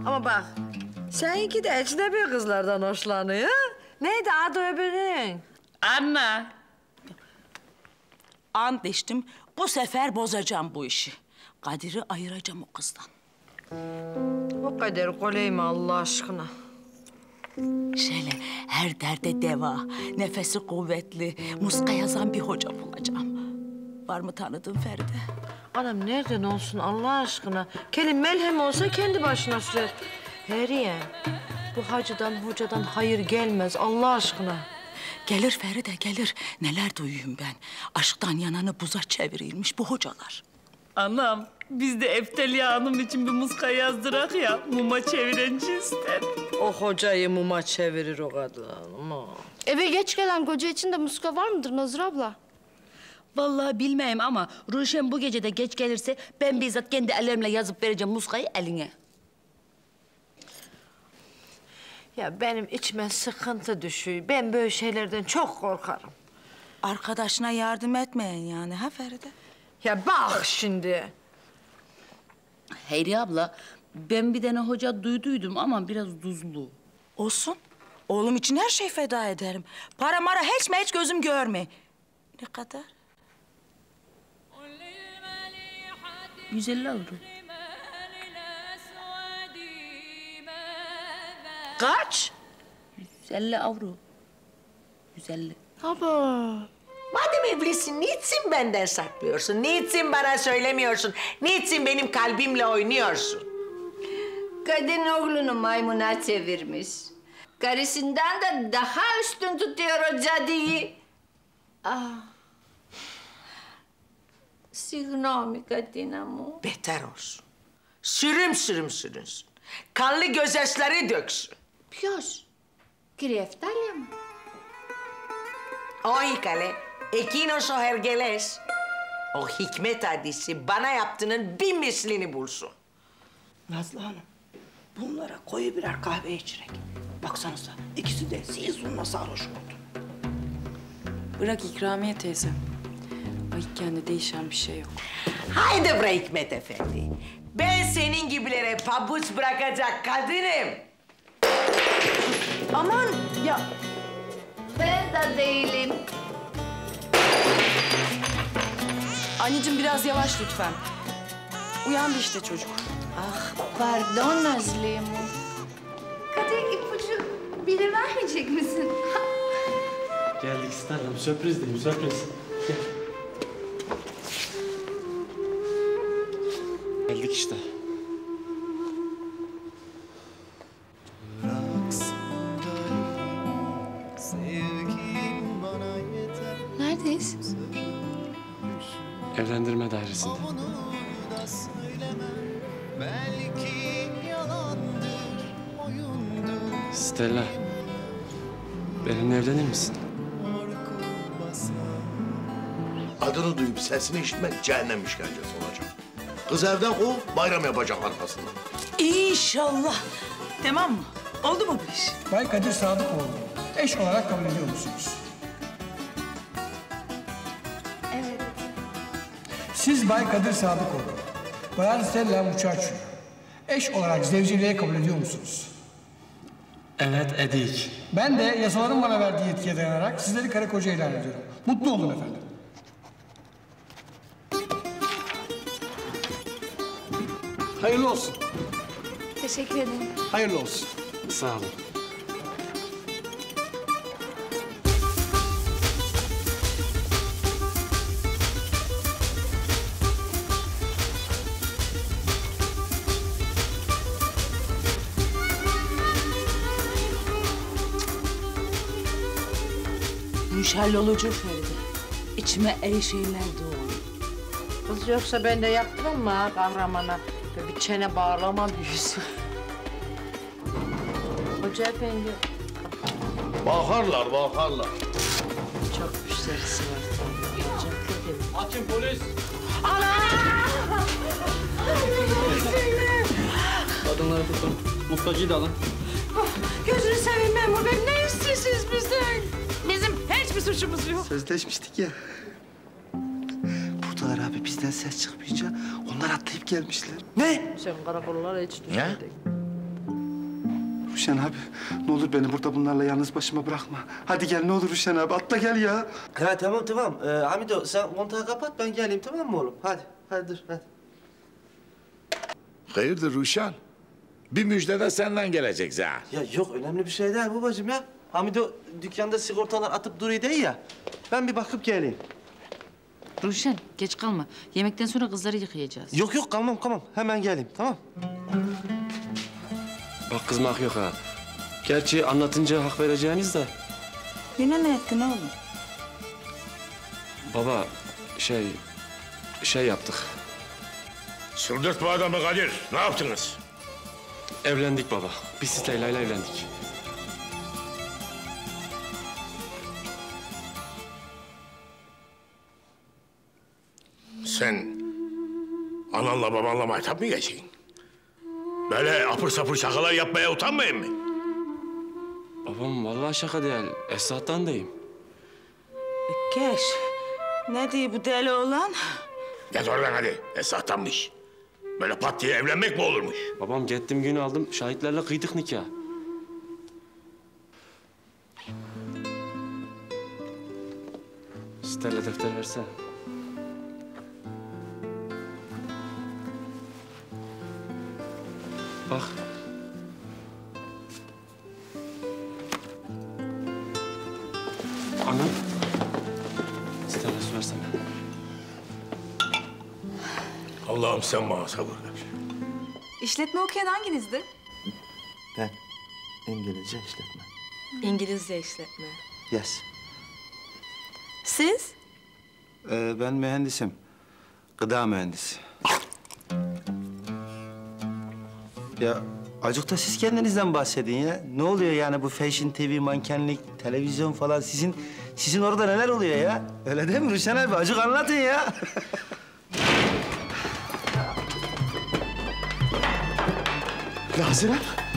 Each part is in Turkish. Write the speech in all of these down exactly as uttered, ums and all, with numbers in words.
Ama bak, seninki de ecnebi kızlardan hoşlanıyor. Neydi adı öbürünün? Anna. Ant içtim, bu sefer bozacağım bu işi. Kadir'i ayıracağım o kızdan. O kadar kolay mı Allah aşkına? Şöyle her derde deva, nefesi kuvvetli, muska yazan bir hoca bulacağım. Var mı tanıdığın Feride? Anam nereden olsun Allah aşkına? Kelim melhem olsa kendi başına sürer. Heriye, bu hacıdan hocadan hayır gelmez Allah aşkına. Gelir Feride, gelir. Neler duyuyum ben. Aşktan yananı buza çevirilmiş bu hocalar. Anam, biz de Efteliya Hanım için bir muska yazdırak ya, muma çeviren cinsten. O hocayı muma çevirir o kadın ama. Eve geç gelen koca için de muska var mıdır Nazır abla? Vallahi bilmeyim ama Ruşen bu gece de geç gelirse ben bizzat kendi ellerimle yazıp vereceğim muskayı eline. Ya benim içime sıkıntı düşüyor. Ben böyle şeylerden çok korkarım. Arkadaşına yardım etmeyin yani ha Feride? Ya bak şimdi. Hayriye abla, ben bir tane hoca duyduydum ama biraz tuzlu. Olsun. Oğlum için her şey feda ederim. Para mara hiç mi hiç gözüm görme. Ne kadar? yüz elli avro. Kaç? yüz elli avro. yüz elli. Aba. Madem evlisin, niçin benden saklıyorsun? Niçin bana söylemiyorsun? Niçin benim kalbimle oynuyorsun? Kadın oğlunu maymuna çevirmiş. Karısından da daha üstün tutuyor o cadıyı. Ah. Signami kadına mı? Beter olsun. Sürüm sürüm sürünsün. Kanlı gözyaşları döksün. Ποιος? Κύριε Εφτάλια μου. Oy kale, ekinos o hergeles. O hikmet hadisi bana yaptığının bin mislini bulsun. Nazlı Hanım, bunlara koyu birer kahve içirek. Baksanıza, ikisi de sizunla sarhoş oldu. Bırak İkramiye teyze. Ayıkken değişen bir şey yok. Haydi bre Hikmet Efendi. Ben senin gibilere pabuç bırakacak kadınım. Aman ya. Ben de değilim. Anneciğim biraz yavaş lütfen. Uyandı işte çocuk. Ah, pardon Nazlı'm. Kadir ipucu bile vermeyecek misin? Geldik Sterlim. Sürpriz diyeyim, sürpriz. Gel. Geldik işte. Neredeyiz? Evlendirme dairesinde. Stella, benimle evlenir misin? Adını duyup sesini işitmek cehennem işkencesi olacak. Kız evden kov, bayram yapacak arkasından. İnşallah. Tamam mı? Oldu mu bu iş? Bay Kadir Sadıkoğlu, eş olarak kabul ediyor musunuz? Evet. Siz Bay Kadir Sadıkoğlu, Bayan Stella Muchacho, eş olarak zevciliğe kabul ediyor musunuz? Evet, edik. Ben de yasaların bana verdiği yetkiye dayanarak sizleri karı koca ilan ediyorum. Mutlu olun efendim. Hayırlı olsun. Teşekkür ederim. Hayırlı olsun. Sağ olun. Bu iş hallolacak Feride. İçime iyi şeyler doğuyor. Kız yoksa ben de yaptırım mı ha kahramana? Böyle bir çene bağlama büyüsü. Hoca efendi. Bakarlar, bakarlar. Çok müşterisi var tabii. Gelecekler de. Açın polis. Kadınları tutun. Muskacıyı da alın. Gözünü seveyim memur bey. Ne istiyorsunuz bizden? Bizim hiçbir suçumuz yok. Sözleşmiştik ya. Buradalar abi, bizden ses çıkmayınca onlar atlayıp gelmişler. Ne? Sen karakollara hiç düşmedin. Ruşen abi, ne olur beni burada bunlarla yalnız başıma bırakma. Hadi gel ne olur Ruşen abi, atla gel ya. Ha tamam tamam. Ee, Hamido sen kontağı kapat ben geleyim tamam mı oğlum? Hadi, hadi dur hadi. Hayırdır Ruşen? Bir müjde de senden gelecek Zahar. Ya yok önemli bir şey değil babacığım ya. Hamido dükkanda sigortalar atıp duruyor değil ya. Ben bir bakıp geleyim. Ruşen geç kalma. Yemekten sonra kızları yıkayacağız. Yok yok kalmam kalmam. Hemen geleyim tamam. Bak kızmak yok ha. Gerçi anlatınca hak vereceğiniz de. Yine ne ettin oğlum? Baba şey... şey yaptık. Çıldırtma adamı Kadir. Ne yaptınız? Evlendik baba. Biz Leyla'yla evlendik. Sen ananla babanla maytap mı geçeyim? Böyle apır sapır şakalar yapmaya utanmayın mı? Babam vallahi şaka değil. Esat'tan deyim. Keş. Ne diyor bu deli oğlan? Git oradan hadi. Esat'tanmış. Böyle pat diye evlenmek mi olurmuş? Babam gittim gün aldım. Şahitlerle kıydık nikah. Stella defter versene. Bak. Anam. Stella su versene. Allah'ım sen bana sabır ver. İşletme okuyan hanginizdi? Ben İngilizce işletme. İngilizce işletme. Yes. Siz? Ee, ben mühendisim. Gıda mühendisi. Ya acık da siz kendinizden bahsedin ya. Ne oluyor yani bu Fashion T V, mankenlik, televizyon falan sizin sizin orada neler oluyor ya? Öyle değil mi Ruşen abi? Acık anlatın ya. Nazire.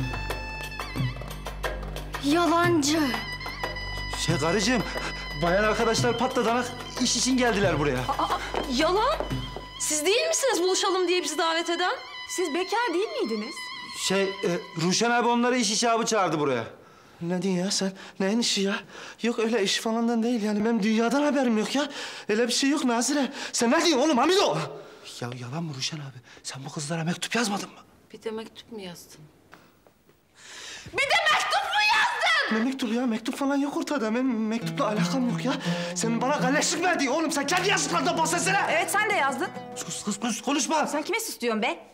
Yalancı. Şey karıcığım, bayan arkadaşlar patladanak iş için geldiler buraya. Aa, yalan. Siz değil misiniz buluşalım diye bizi davet eden? Siz bekar değil miydiniz? Şey, e, Ruşen abi onları iş icabı çağırdı buraya. Ne diyorsun ya sen? Neyin işi ya? Yok öyle iş falandan değil yani. Benim dünyadan haberim yok ya. Öyle bir şey yok Nazire. Sen ne diyorsun oğlum Hamido? Ya yalan mı Ruşen abi? Sen bu kızlara mektup yazmadın mı? Bir de mektup mu yazdın? Bir de mektup mu yazdın? Ne mektubu ya? Mektup falan yok ortada. Benim mektupla alakam yok ya. Sen bana galleşlik mi ediyorsun oğlum? Sen kendi yazdıklarından bahsetsene. Evet sen de yazdın. Sus kız kız konuşma. Sen kime süslüyorsun be?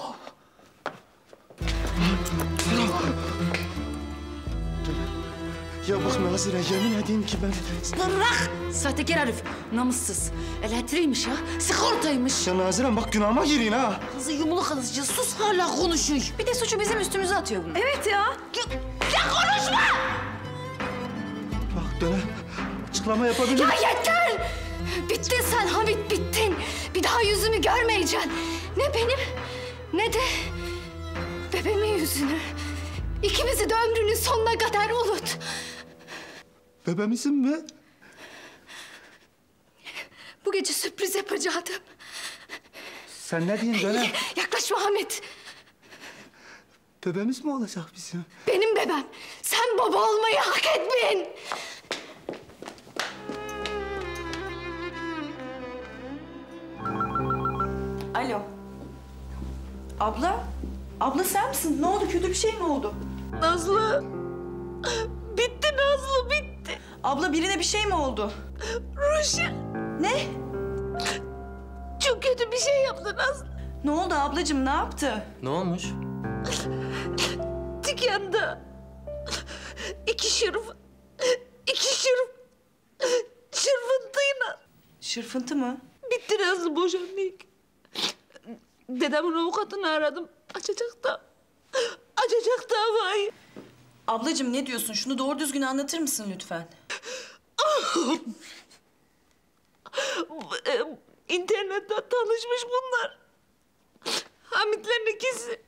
Ya bak Nazire yemin edeyim ki ben... Bırak! Sahtekar herif. Namussuz. Elektriğiymiş ya. Sigortaymış. Ya Nazire bak günahıma girin ha. Kızı yumuluk alıcı. Sus hala konuşuyor. Bir de suçu bizim üstümüze atıyor bunu. Evet ya. Ya konuşma! Bak döne açıklama yapabilir. Ya yeter! Bittin sen Hamit, bittin. Bir daha yüzümü görmeyeceksin. Ne benim ne de bebeğimin yüzünü. İkimizi de ömrünün sonuna kadar unut. Bebeğimizin mi? Bu gece sürpriz yapacaktım. Sen ne diyorsun döne? Yaklaşma Hamit. Bebeğimiz mi olacak bizim? Benim bebem. Sen baba olmayı hak etmeyin. Alo. Abla? Abla sen misin? Ne oldu? Kötü bir şey mi oldu? Nazlı. Bitti Nazlı, bitti. Abla birine bir şey mi oldu? Ruşen. Ne? Çok kötü bir şey yaptı Nazlı. Ne oldu ablacığım? Ne yaptı? Ne olmuş? Dükkanda iki şırf, iki şırf, şırfıntıyla. Şırfıntı mı? Bitti Nazlı, boşandık. Dedemin avukatını aradım. Açacak da, açacak davayı. Ablacığım ne diyorsun? Şunu doğru düzgün anlatır mısın lütfen? İnternetten tanışmış bunlar. Hamitlerin ikisi.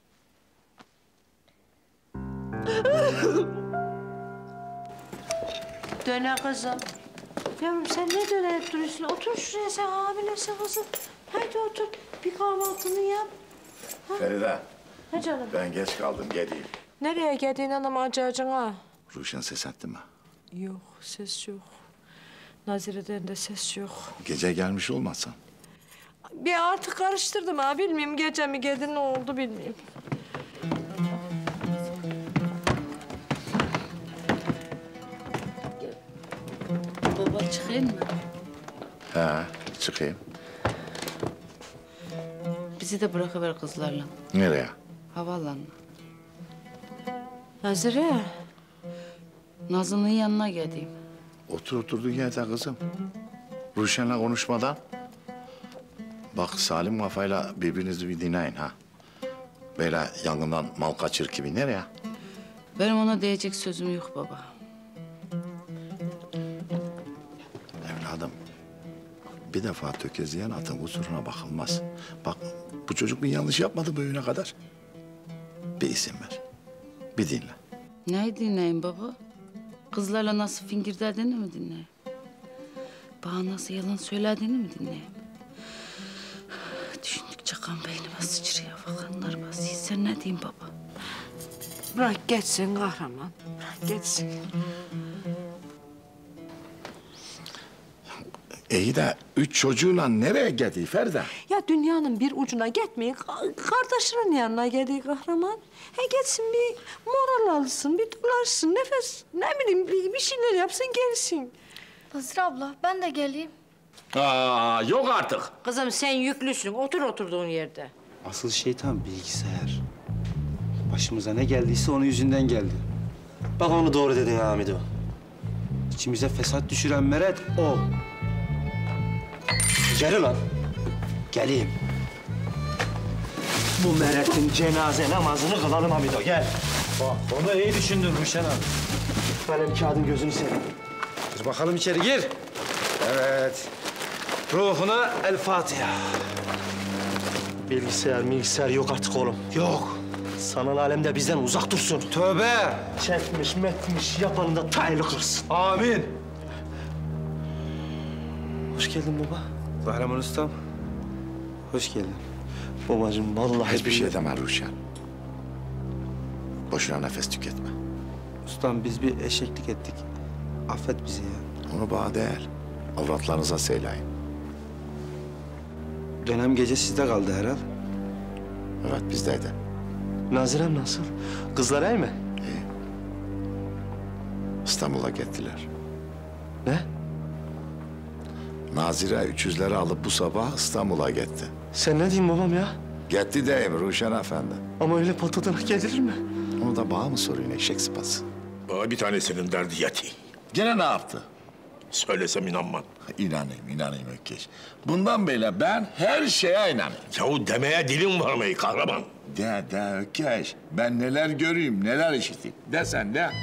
Döne kızım. Yavrum sen ne dönüp duruyorsun? Otur şuraya sen hamilesin kızım. Hadi otur. Bir kahvaltını yap. Ha? Feride, Ne canım? ben geç kaldım geleyim. Nereye geldiğin anam acacına? Ruşen ses etti mi? Yok, ses yok. Nazire'den de ses yok. Gece gelmiş olmasın? Bir artık karıştırdım ha, bilmiyorum. Gece mi geldi, ne oldu bilmiyorum. Baba çıkayım mı? He, çıkayım. Bizi de bırakıver kızlarla. Nereye? Havaalanına. Nazire. Nazlı'nın yanına geleyim. Otur oturduğun yerde kızım. Ruşen'le konuşmadan. Bak Salim kafayla birbirinizi bir dinleyin ha. Böyle yangından mal kaçır gibi nereye? Benim ona diyecek sözüm yok baba. Evladım, bir defa tökezleyen atın kusuruna bakılmaz. Bak, bu çocuk bir yanlış yapmadı bugüne kadar. Bir isim ver, bir dinle. Neyi dinleyeyim baba? Kızlarla nasıl fingirderdiğini mi dinleyeyim? Bana nasıl yalan söylediğini mi dinleyeyim? Düşündükçe kan beynime sıçrıyor. Fakanlar basıyor. Sen ne diyeyim baba? Bırak geçsin kahraman. Bırak geçsin. İyi de üç çocuğuyla nereye gidiyor Feride? Ya dünyanın bir ucuna gitmeyin. Kardeşinin yanına geldiği kahraman. He geçsin bir moral alsın, bir dolaşsın, nefes, ne bileyim bir, bir şeyler yapsın gelsin. Nazire abla ben de geleyim. Aa, yok artık. Kızım sen yüklüsün, otur oturduğun yerde. Asıl şeytan bilgisayar. Başımıza ne geldiyse onun yüzünden geldi. Bak onu doğru dedin Hamido. İçimize fesat düşüren meret o. Gel lan. Geleyim. Bu meretin cenaze namazını kılalım Hamido, gel. Bak, onu iyi düşündün Ruşen abi. Benim kağıdın gözünü seveyim. Gir bakalım içeri, gir. Evet. Ruhuna El Fatiha. Bilgisayar, bilgisayar yok artık oğlum. Yok. Sanal alemde bizden uzak dursun. Tövbe. Çekmiş, metmiş, yapanın da tayını kırsın. Amin. Hoş geldin baba. Kahraman ustam. Hoş geldin. Babacığım vallahi... Hiçbir şey deme Ruşen. Boşuna nefes tüketme. Ustam biz bir eşeklik ettik. Affet bizi ya. Onu bana değil, avratlarınıza söyleyin. Dönem gece sizde kaldı herhal. Evet, bizdeydi. Nazirem nasıl? Kızlar iyi mi? İyi. İstanbul'a gittiler. Ne? Nazire üç yüzleri alıp bu sabah İstanbul'a gitti. Sen ne diyeyim babam ya? Gitti diyeyim Ruşen Efendi. Ama öyle patadana gelir mi? Onu da bana mı soruyorsun eşek sıpası? Bana bir tanesinin derdi yati. Gene ne yaptı? Söylesem inanmam. İnanayım, inanayım Ökkeş. Bundan böyle ben her şeye inanayım. Yahu demeye dilim varmayı kahraman. De, de Ökkeş. Ben neler göreyim, neler işiteyim. De sen de.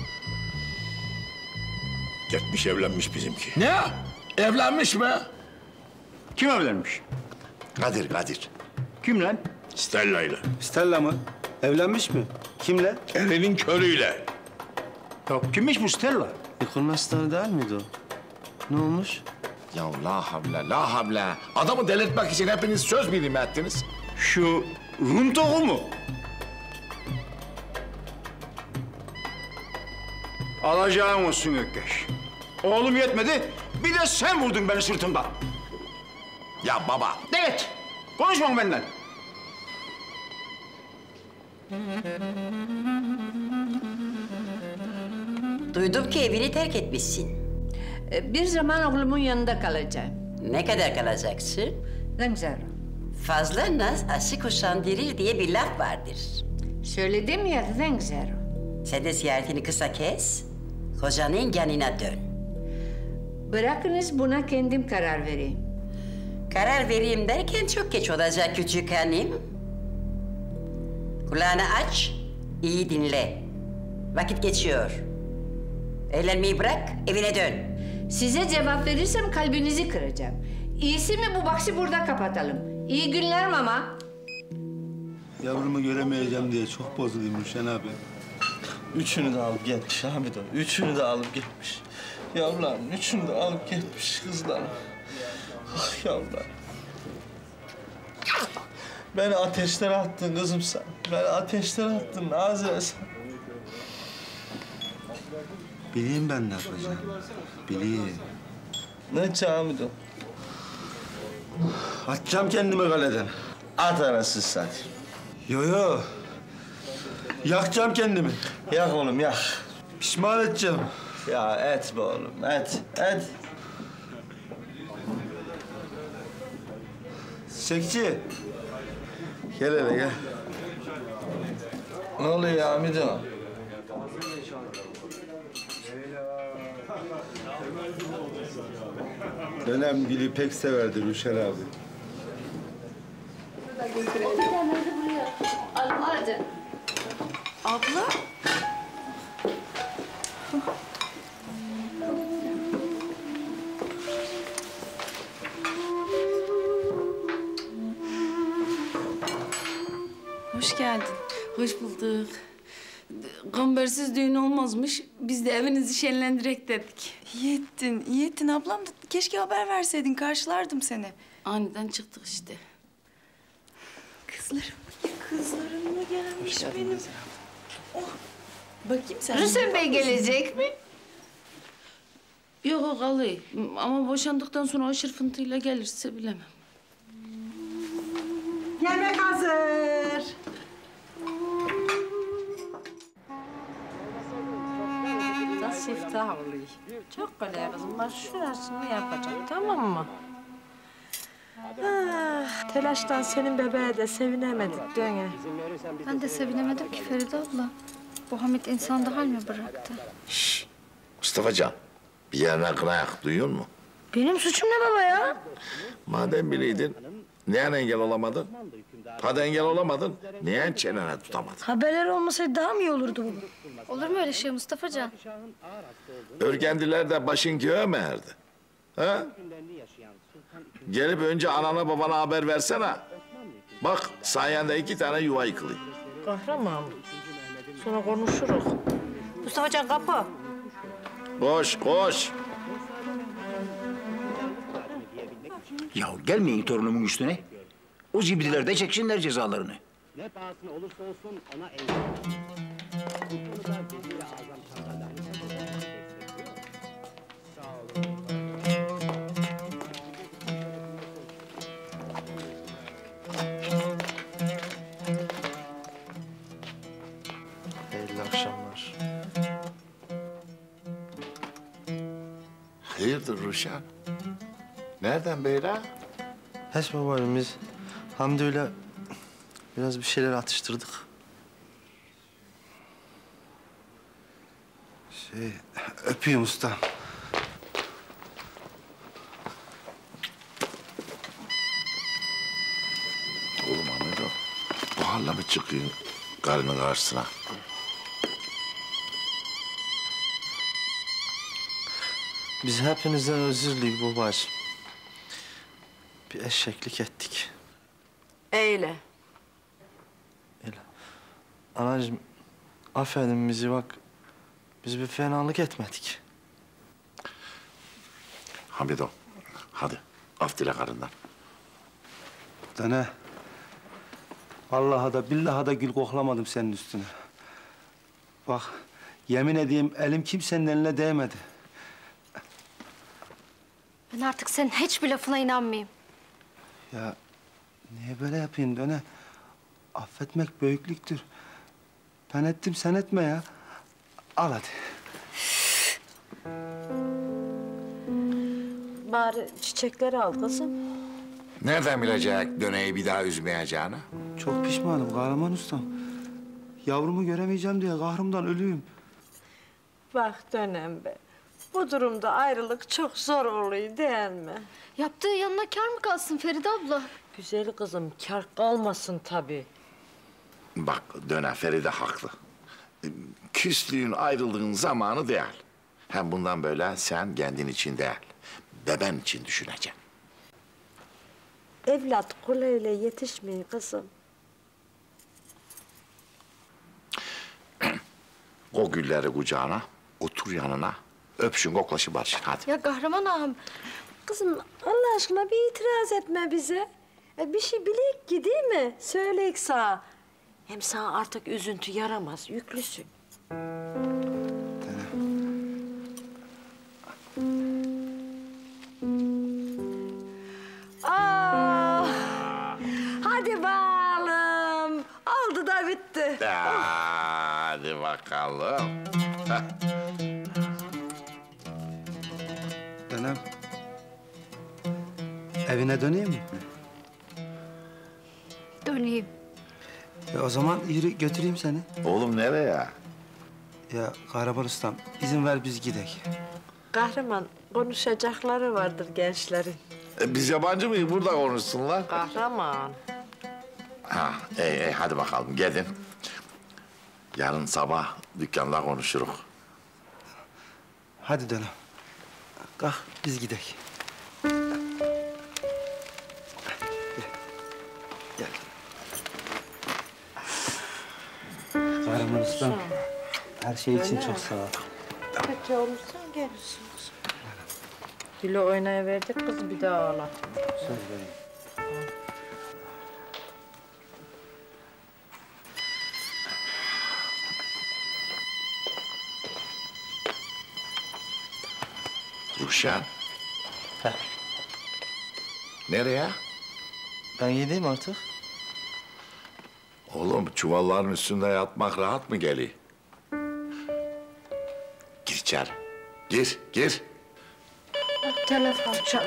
Gitmiş evlenmiş bizimki. Ne? Evlenmiş mi? Kim evlenmiş? Kadir, Kadir. Kim lan? Stella ile. Stella mı? Evlenmiş mi? Kimle? Elinin körüyle. Ya kimmiş bu Stella? Nikol'un hastanı değil miydi o? Ne olmuş? Ya la havle, la havle. Adamı delirtmek için hepiniz söz birimi ettiniz. Şu Rum tohumu mu? Alacağın olsun Ökkeş. Oğlum yetmedi, bir de sen vurdun beni sırtımdan. Ya baba. Evet, konuşma benden. Duydum ki evini terk etmişsin. Bir zaman oğlumun yanında kalacağım. Ne kadar kalacaksın? Zengzaro. Fazla naz aşık usandirir diye bir laf vardır. Söyledim ya Zengzaro. Sen de ziyaretini kısa kes, kocanın yanına dön. Bırakınız buna kendim karar vereyim. Karar vereyim derken çok geç olacak küçük hanım. Kulağını aç, iyi dinle. Vakit geçiyor. Eğlenmeyi bırak, evine dön. Size cevap verirsem kalbinizi kıracağım. İyisi mi bu bahsi burada kapatalım. İyi günler mama. Yavrumu göremeyeceğim diye çok bozulayım Ruşen abi. Üçünü de alıp gitmiş Hamido. Üçünü de alıp gitmiş. Yavrularım üçünü de alıp gitmiş kızlarım. Ah yavrularım. Beni ateşlere attın kızım sen. Beni ateşlere attın Nazire sen. Bileyim ben ne yapacağım. Bileyim. Ne yapacağım da? Atacağım kendimi kaleden. At anasını satayım. Yo yo. Yakacağım kendimi. Yak oğlum yak. Pişman edeceğim. Ya et be oğlum et et. Çekçi. Gel hele gel. Ne oluyor ya Hamido? Dönem Gül'ü pek severdi Rüşen abi. Hadi. Abla. Hoş geldin. Hoş bulduk. Kambersiz düğün olmazmış. Biz de evinizi şenlendirek dedik. İyi ettin, iyi ettin ablam. Keşke haber verseydin, karşılardım seni. Aniden çıktık işte. Kızlarım, kızlarım mı gelmiş benim? Oh, bakayım sen. Rüstem Bey gelecek mi? Yok o kalıyor. Ama boşandıktan sonra aşırı fıntıyla gelirse bilemem. Yemek hazır. Da siftah oluyor. Çok kolay kızım. Bak şurasını yapacağım, tamam mı? Ah, telaştan senin bebeğe de sevinemedik döne. Ben de sevinemedim ki Feride abla. Bu Hamit insanda hal mi bıraktı? Şşş. Mustafa Can, bir yerine kınayak duyuyor musun? Benim suçum ne baba ya? Madem biliydin, niye engel olamadın? Hadi engel olamadın, niye çenene tutamadın? Haberler olmasaydı daha mı iyi olurdu bu? Olur mu öyle şey Mustafa Can? Örgendiler de başın göğe mi erdi? Ha? Gelip önce anana babana haber versene. Bak sayende iki tane yuva yıkılıyor. Kahraman. Sonra konuşuruz. Mustafa Can kapı. Koş, koş. Ya gelmeyin torunumun üstüne. O zibidiler de çeksinler cezalarını. Ne pahasına olursa olsun ona engel. Bu konuda Vezir-i Azam Şahzademiz destekliyor. Sağ olun. Hayırlı akşamlar. Hayırdır Ruşen? Nereden böyle? Hiç babacığım biz Hamdi'yle biraz bir şeyler atıştırdık. Şey, öpeyim usta. Oğlum Ahmet o. Bu halle mi çıkıyor karının karşısına? Biz hepinizden özür dileyik babacığım. Bir eşeklik ettik. Eyle. Anacığım, affedin bizi bak. Biz bir fenalık etmedik. Hamido, hadi af dile karından. Dene. Vallahi da billahi da gül koklamadım senin üstüne. Bak, yemin edeyim elim kimsenin eline değmedi. Ben artık senin hiçbir lafına inanmayayım. Ya niye böyle yapayım Döne? Affetmek büyüklüktür. Ben ettim sen etme ya. Al hadi. Bari çiçekleri al kızım. Nereden bilecek döneyi bir daha üzmeyeceğini? Çok pişmanım kahraman ustam. Yavrumu göremeyeceğim diye kahrımdan ölüyüm. Bak dönem be. Bu durumda ayrılık çok zor oluyor değil mi? Yaptığı yanına kar mı kalsın Feride abla? Güzel kızım, kar kalmasın tabii. Bak döne Feride haklı. Küslüğün ayrılığın zamanı değil. Hem bundan böyle sen kendin için değil, beben için düşüneceksin. Evlat kolayla yetişmeyin kızım. O gülleri kucağına, otur yanına, öpüşün, koklaşın, barışın hadi. Ya kahraman ağam. Kızım Allah aşkına bir itiraz etme bize. E, bir şey bilek ki değil mi? Söyleyek sağa. Hem sana artık üzüntü yaramaz, yüklüsün. Dene. Hadi bakalım. Dönem. Evine döneyim mi? Döneyim. E o zaman yürü götüreyim seni. Oğlum nereye? Ya Kahraman Ustam izin ver biz gidek. Kahraman, konuşacakları vardır gençlerin. E, biz yabancı mıyız? Burada konuşsunlar. Kahraman. Ha, iyi, iyi, hadi bakalım gidin. Yarın sabah dükkanda konuşuruz. Hadi Dönem. Kalk biz gidek. Gel. Gel. Kahraman Ustam. Her şey için Öyle. çok sağ ol. Peki olursa gelirsin. Güle oynayıverdik kız bir daha ağlatma. Söz vereyim. Ruşen. Heh. Nereye? Ben gideyim artık. Oğlum çuvalların üstünde yatmak rahat mı geliyor? Gir içeri. Gir, gir. Telefon çal.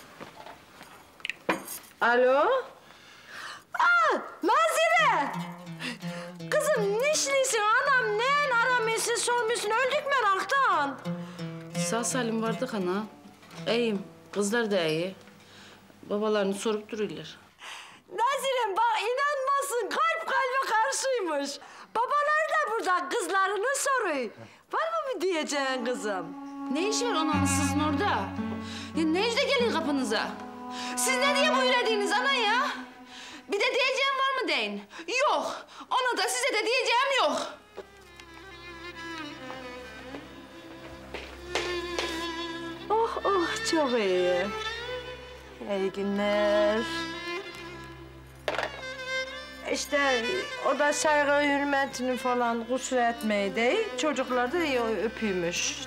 Alo? Aa, Nazire! Kızım nişlisin anam, neyin aramıyorsun, sormuyorsun, öldük meraktan. Sağ salim vardık ana. İyiyim. Kızlar da iyi. Babalarını sorup duruyorlar. Nazirem bak inanmasın, kalp kalbe karşıymış. Babaları da burada kızlarını soruyor. Var mı bir diyeceğin kızım? Ne iş var ananız sizin orada? Ya ne işte geliyor kapınıza? Siz ne diye buyurduğunuz ana ya? Bir de diyeceğim var mı deyin? Yok. Ona da size de diyeceğim yok. Oh oh çok iyi. İyi günler. İşte o da saygı hürmetini falan kusur etmeyi değil, çocuklar da iyi öpüyormuş.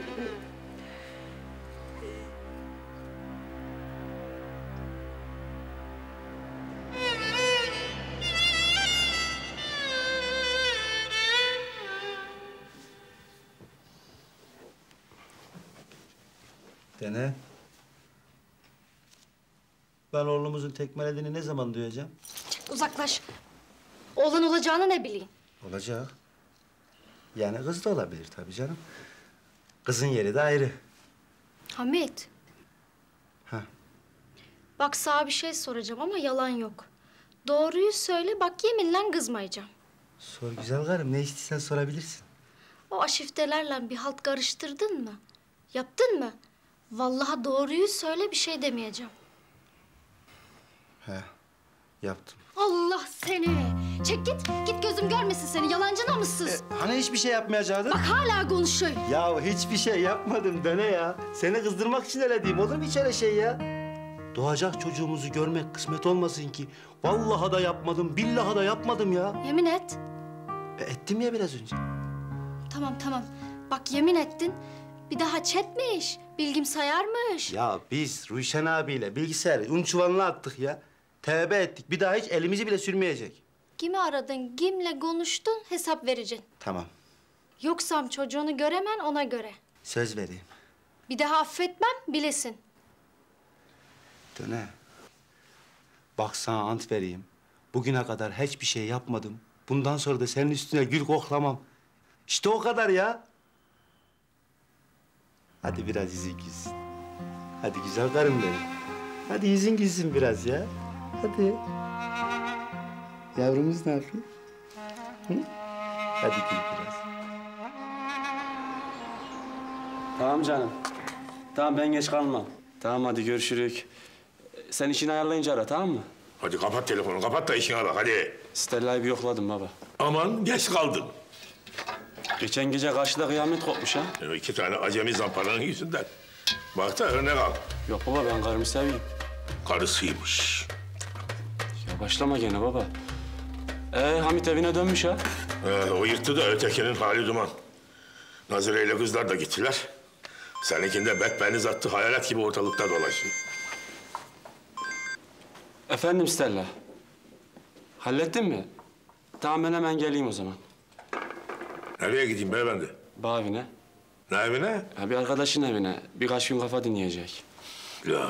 Dene. Ben oğlumuzun tekmelediğini ne zaman duyacağım? Uzaklaş. Oğlan olacağını ne bileyim. Olacak. Yani kız da olabilir tabii canım. Kızın yeri de ayrı. Hamit. Ha. Bak sana bir şey soracağım ama yalan yok. Doğruyu söyle bak yeminle kızmayacağım. Sor güzel karım, ne istiyorsan sorabilirsin. O aşiftelerle bir halt karıştırdın mı? Yaptın mı? Vallahi doğruyu söyle bir şey demeyeceğim. He, yaptım. Allah seni! Çek git, git gözüm görmesin seni yalancı namussuz. Hani hiçbir şey yapmayacaktın? Bak hala konuşuyor. Ya hiçbir şey yapmadım Dene ya. Seni kızdırmak için öyle diyeyim. Olur mu hiç öyle şey ya? Doğacak çocuğumuzu görmek kısmet olmasın ki. Vallahi da yapmadım, billahi da yapmadım ya. Yemin et. E, ettim ya biraz önce. Tamam tamam. Bak yemin ettin. Bir daha chatmiş, bilgim sayarmış. Ya biz Ruşen abiyle bilgisayarı un çuvalına attık ya. Tevbe ettik. Bir daha hiç elimizi bile sürmeyecek. Kimi aradın, kimle konuştun hesap vereceksin. Tamam. Yoksam çocuğunu göremen ona göre. Söz vereyim. Bir daha affetmem bilesin. Döne. Bak sana ant vereyim. Bugüne kadar hiçbir şey yapmadım. Bundan sonra da senin üstüne gül koklamam. İşte o kadar ya. Hadi biraz yüzün gülsün. Hadi güzel karım benim. Hadi yüzün gülsün biraz ya. Hadi. Yavrumuz ne yapıyor? Hı? Hadi gül biraz. Tamam canım. Tamam ben geç kalmam. Tamam hadi görüşürük. Sen işini ayarlayınca ara tamam mı? Hadi kapat telefonu, kapat da işine bak hadi. Stella'yı bir yokladım baba. Aman geç kaldın. Geçen gece karşıda kıyamet kopmuş ha. E, iki tane acemi zamparanın yüzünden. Bak da örnek al. Yok baba ben karımı seveyim. Karısıymış. Ya başlama gene baba. Ee Hamit evine dönmüş ha. Ee, o yırttı da ötekinin hali duman. Nazire ile kızlar da gittiler. Seninkinde betbeniz attı, hayalet gibi ortalıkta dolaşın. Efendim Stella. Hallettin mi? Tamam ben hemen geleyim o zaman. Nereye gideyim beyefendi? Bağ evine. Ne evine? Ha, bir arkadaşın evine. Birkaç gün kafa dinleyecek. Ya.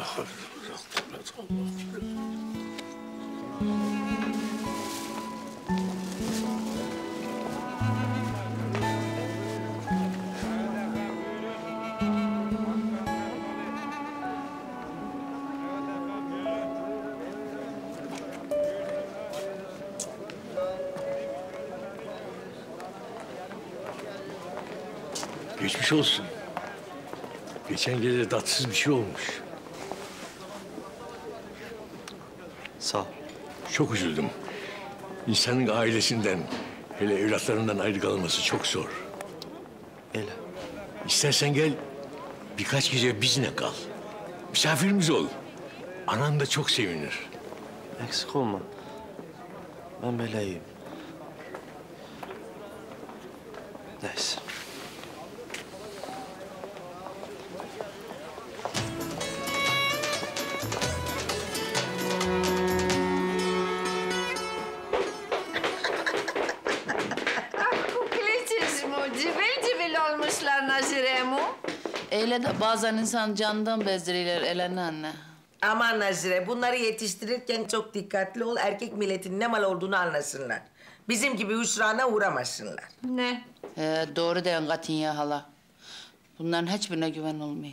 Geçmiş olsun. Geçen gece tatsız bir şey olmuş. Sağ ol. Çok üzüldüm. İnsanın ailesinden, hele evlatlarından ayrı kalması çok zor. Öyle. İstersen gel, birkaç gece bizimle kal. Misafirimiz ol. Anan da çok sevinir. Eksik olma. Ben böyle iyiyim. Neyse. Cıvıl cıvıl olmuşlar Nazire'mu. Öyle de bazen insan canından bezdirirler Eleni anne. Aman Nazire, bunları yetiştirirken çok dikkatli ol. Erkek milletin ne mal olduğunu anlasınlar. Bizim gibi hüsrana uğramasınlar. Ne? Ee, doğru diyorsun Katinya hala. Bunların hiçbirine güven olmuyor.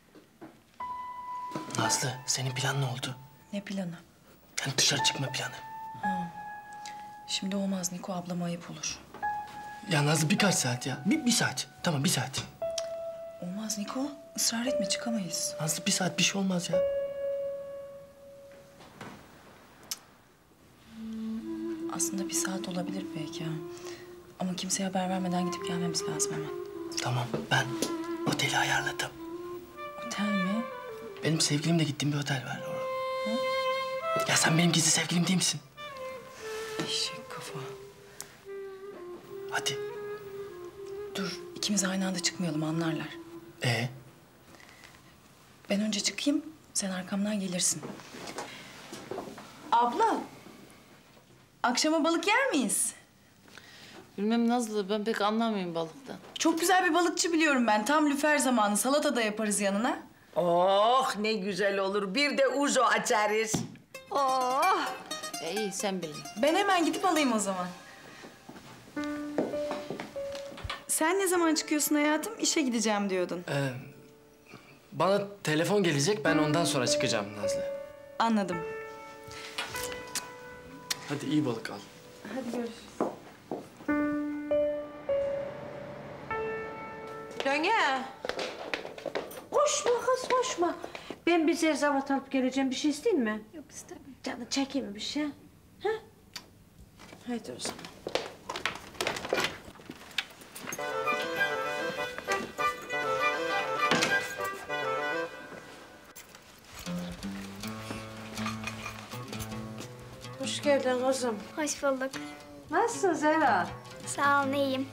Nazlı, senin plan ne oldu? Ne planı? Yani dışarı çıkma planı. Ha. Şimdi olmaz Niko, ablama ayıp olur. Ya Nazlı birkaç saat ya. Bir, bir saat. Tamam bir saat. Olmaz Niko, ısrar etme, çıkamayız. Nazlı bir saat bir şey olmaz ya. Aslında bir saat olabilir belki ha. Ama kimseye haber vermeden gidip gelmemiz lazım hemen. Tamam ben oteli ayarladım. Otel mi? Benim sevgilimle gittiğim bir otel var orada. Hı? Ya sen benim gizli sevgilim değil misin? Eşek kafa. Hadi. Dur, ikimiz aynı anda çıkmayalım, anlarlar. Ee? Ben önce çıkayım, sen arkamdan gelirsin. Abla, akşama balık yer miyiz? Bilmem Nazlı, ben pek anlamıyorum balıktan. Çok güzel bir balıkçı biliyorum ben. Tam lüfer zamanı, salata da yaparız yanına. Oh, ne güzel olur. Bir de uzo açarız. Oh! E, iyi, sen bilin. Ben hemen gidip alayım o zaman. Sen ne zaman çıkıyorsun hayatım? İşe gideceğim diyordun. Ee, bana telefon gelecek, ben ondan sonra çıkacağım Nazlı. Anladım. Hadi iyi balık al. Hadi görüşürüz. Döngü. Koşma kız, koşma. Ben bir zerzavat alıp geleceğim. Bir şey isteyeyim mi? Yok istemiyorum. Canım çekeyim mi bir şey? Ha? Haydi o zaman. Hoş geldin kızım. Hoş bulduk. Nasılsın Zehra? Sağ olun, iyiyim.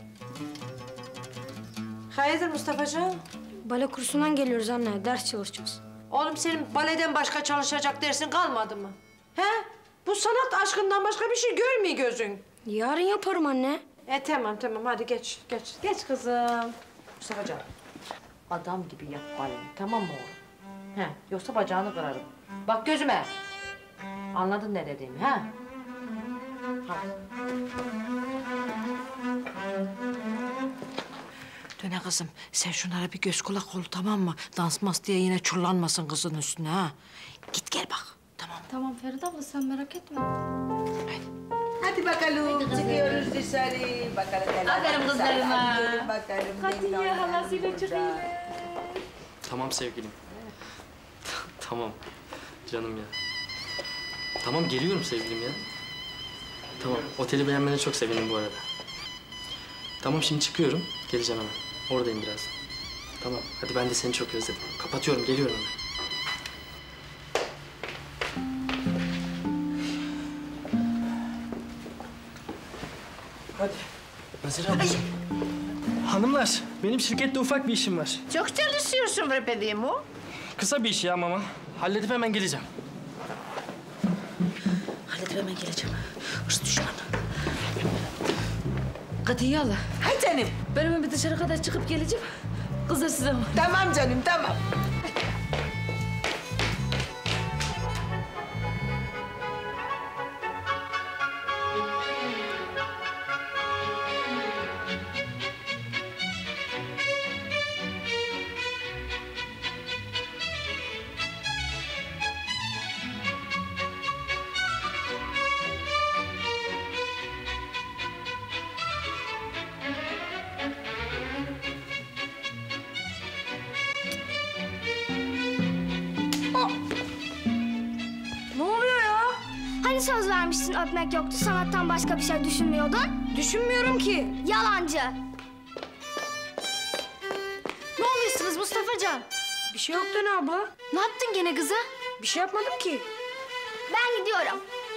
Hayırdır Mustafa'cığım? Bale kursundan geliyoruz anne, ders çalışacağız. Oğlum senin baleden başka çalışacak dersin kalmadı mı? He? Bu sanat aşkından başka bir şey görmüyor gözün. Yarın yaparım anne. E tamam tamam hadi geç geç. Geç kızım. Mustafa'cığım adam gibi yap baleni tamam mı oğlum? He yoksa bacağını kırarım. Bak gözüme. Anladın ne dediğimi ha? Hadi. Döne kızım, sen şunlara bir göz kulak ol tamam mı? Dansmaz diye yine çullanmasın kızın üstüne ha. Git gel bak, tamam mı? Tamam Feride abla, sen merak etme. Hadi bakalım, çıkıyoruz dışarı. Bakalım. Aferin kızlarıma. Hadi bakalım. Hadi ya, halasıyla çıkayım. Tamam sevgilim. Tamam. Canım ya. Tamam geliyorum sevgilim ya. Tamam. Oteli beğenmene çok sevindim bu arada. Tamam şimdi çıkıyorum. Geleceğim hemen. Oradayım biraz. Tamam. Hadi ben de seni çok özledim. Kapatıyorum. Geliyorum hemen. Hadi. Nazire abla. Hanımlar, benim şirkette ufak bir işim var. Çok çalışıyorsun Repedimu. Kısa bir iş ya mama. Halledip hemen geleceğim. Halledip hemen geleceğim. Hırs düşman. Katiye hala. Hay canım. Ben hemen bir dışarı kadar çıkıp geleceğim. Kızlar size... Tamam canım, tamam. Ne oluyor ya? Hani söz vermiştin öpmek yoktu, sanattan başka bir şey düşünmüyordun? Düşünmüyorum ki. Yalancı. Ne oluyorsunuz Mustafa'can? Bir şey yok Döne abla. Ne yaptın gene kıza? Bir şey yapmadım ki. Ben gidiyorum.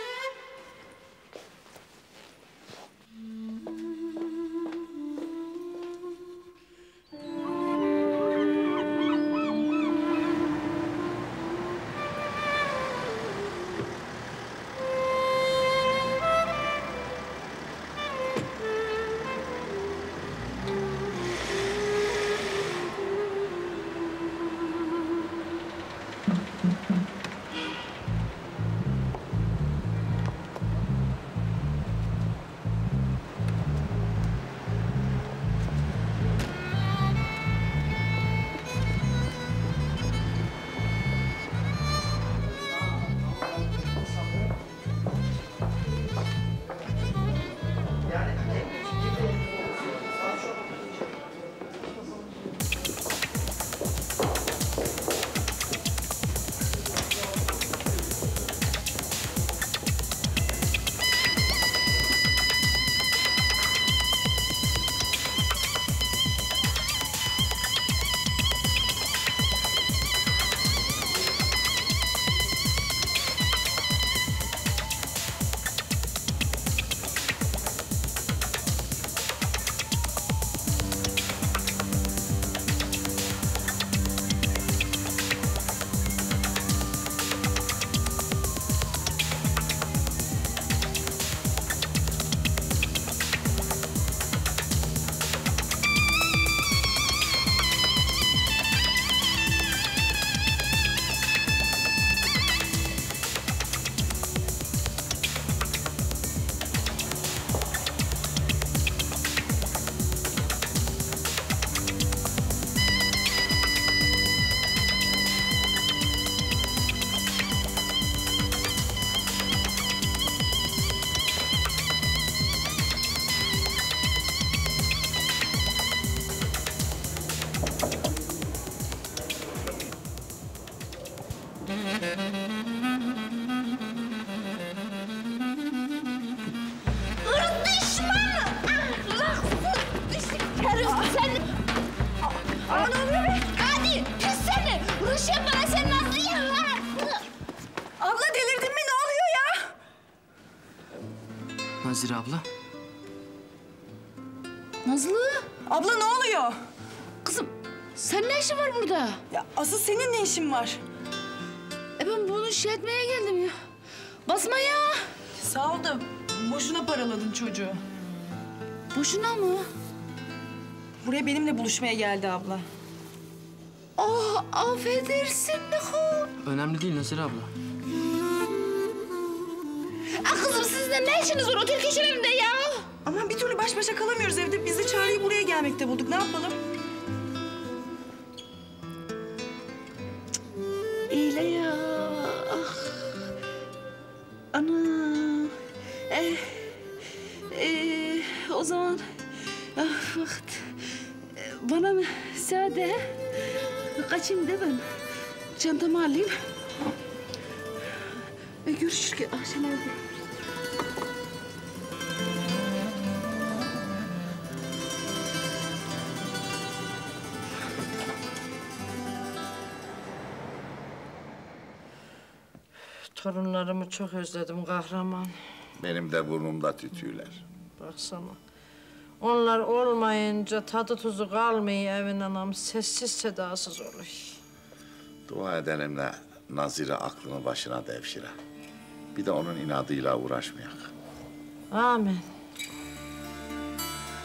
Nazire abla. Nazlı. Abla ne oluyor? Kızım sen ne işin var burada? Ya asıl senin ne işin var? E ben bunu şey etmeye geldim ya. Basma ya. Sağ ol da boşuna paraladın çocuğu. Boşuna mı? Buraya benimle buluşmaya geldi abla. Oh affedersin Nihal. Önemli değil Nazire abla. Ah kızım sizin ne işiniz var otel köşelerinde ya? Aman bir türlü baş başa kalamıyoruz evde. Biz de Çağrı'yı buraya gelmekte bulduk. Ne yapalım? İyle ya. Ah. Ana. Eh. Eh. O zaman ah, vakit. Bana müsaade. Kaçayım da ben. Çantamı alayım. Ve görüşürüz akşam evde. Torunlarımı çok özledim kahraman. Benim de burnumda tütüler. Baksana. Onlar olmayınca tadı tuzu kalmıyor evin anam. Sessiz sedasız oluyor. Dua edelim de Nazire aklını başına devşire. Bir de onun inadıyla uğraşmayak. Amin.